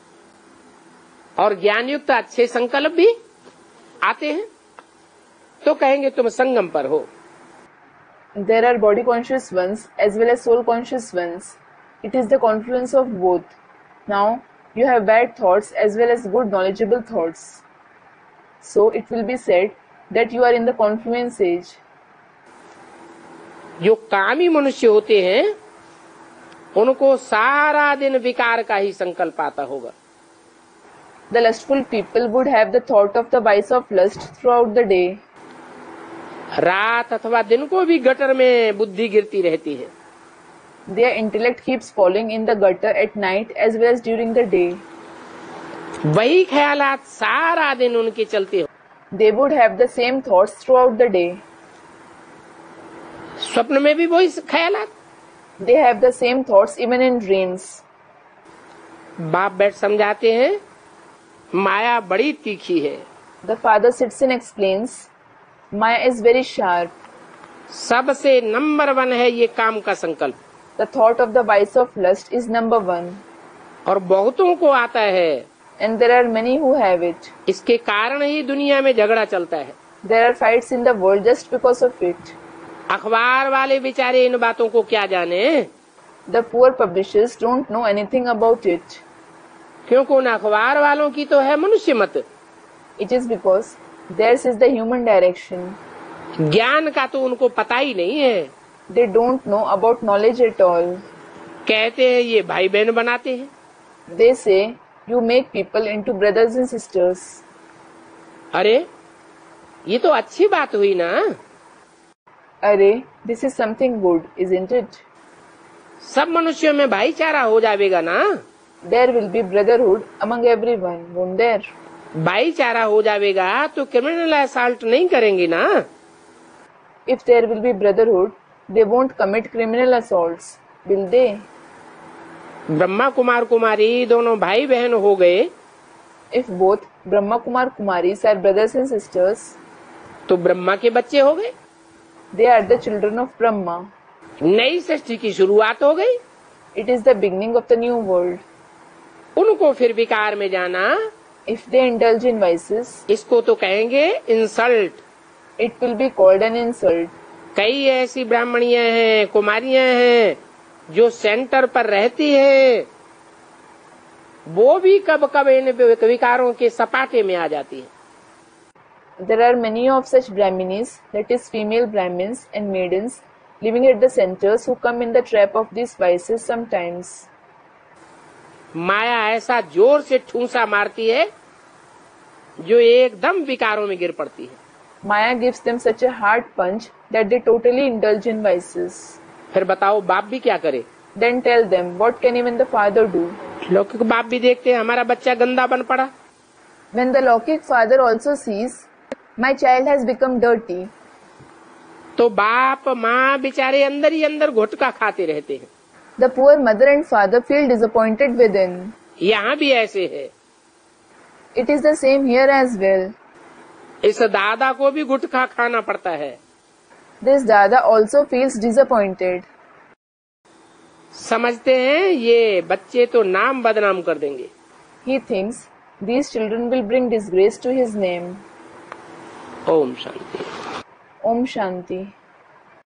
और ज्ञान युक्त अच्छे संकल्प भी आते हैं तो कहेंगे तुम संगम पर हो. There are body conscious ones as well as soul conscious ones. It is the confluence of both. Now you have bad thoughts as well as good knowledgeable thoughts. So it will be said that you are in the confluence age. जो कामी मनुष्य होते हैं उनको सारा दिन विकार का ही संकल्प आता होगा. The lustful people would have the thought of the vice of lust throughout the day. रात अथवा दिन को भी गटर में बुद्धि गिरती रहती है. Their intellect keeps falling in the gutter at night as well as during the day. वही ख्यालात सारा दिन उनके चलते हो. They would have the same thoughts throughout the day. स्वप्न में भी वही ख्यालात. They have the same thoughts even in dreams. बाप बैठ समझाते हैं माया बड़ी तीखी है. The father sits and explains, Maya is very sharp. सबसे नंबर वन है ये काम का संकल्प. The thought of the vice of lust is number one. और बहुतों को आता है. And there are many who have it. इसके कारण ही दुनिया में झगड़ा चलता है. There are fights in the world just because of it. अखबार वाले बेचारे इन बातों को क्या जाने. The poor publishers don't know anything about it. क्योंकि उन अखबार वालों की तो है मनुष्य मत. It is because theirs is the human direction. ज्ञान का तो उनको पता ही नहीं है. They don't know about knowledge at all. कहते हैं ये भाई बहन बनाते हैं. They say you make people into brothers and sisters. अरे ये तो अच्छी बात हुई ना. अरे this is something good, isn't it? सब मनुष्यों में भाईचारा हो जाएगा ना. There will be brotherhood among everyone, won't there? भाईचारा हो जाएगा तो क्रिमिनल असॉल्ट नहीं करेंगे ना. If there will be brotherhood, they won't commit criminal assaults, will they? Brahma Kumar कुमारी दोनों भाई बहन हो गए. If both Brahma Kumar Kumaris are brothers and sisters, तो ब्रह्मा के बच्चे हो गए. they are the children of Brahma. नई सृष्टि की शुरुआत हो गई. It is the beginning of the new world. उनको फिर विकार में जाना. If they indulge in vices, इसको तो कहेंगे insult. it will be called an insult. कई ऐसी ब्राह्मणियां हैं, कुमारियां हैं जो सेंटर पर रहती है, वो भी कब कब इन विकारों के सपाटे में आ जाती है. There are many of such Brahminis, that is female Brahmins and maidens, living at the centers who come in the trap of these vices sometimes. माया ऐसा जोर से ठूंसा मारती है जो एकदम विकारों में गिर पड़ती है. Maya gives them such a hard punch that they totally indulge in vices. फिर बताओ बाप भी क्या करे. Then tell them, what can even the father do? लौकिक बाप भी देखते हैं हमारा बच्चा गंदा बन पड़ा. When the Lokik father also sees, my child has become dirty, तो बाप माँ बेचारे अंदर ही अंदर घुटका खाते रहते हैं. the poor mother and father feel disappointed within. यहाँ भी ऐसे है. It is the same here as well. इस दादा को भी गुटखा खाना पड़ता है. This dada also feels disappointed. समझते हैं ये बच्चे तो नाम बदनाम कर देंगे. He thinks these children will bring disgrace to his name. Om Shanti. Om Shanti.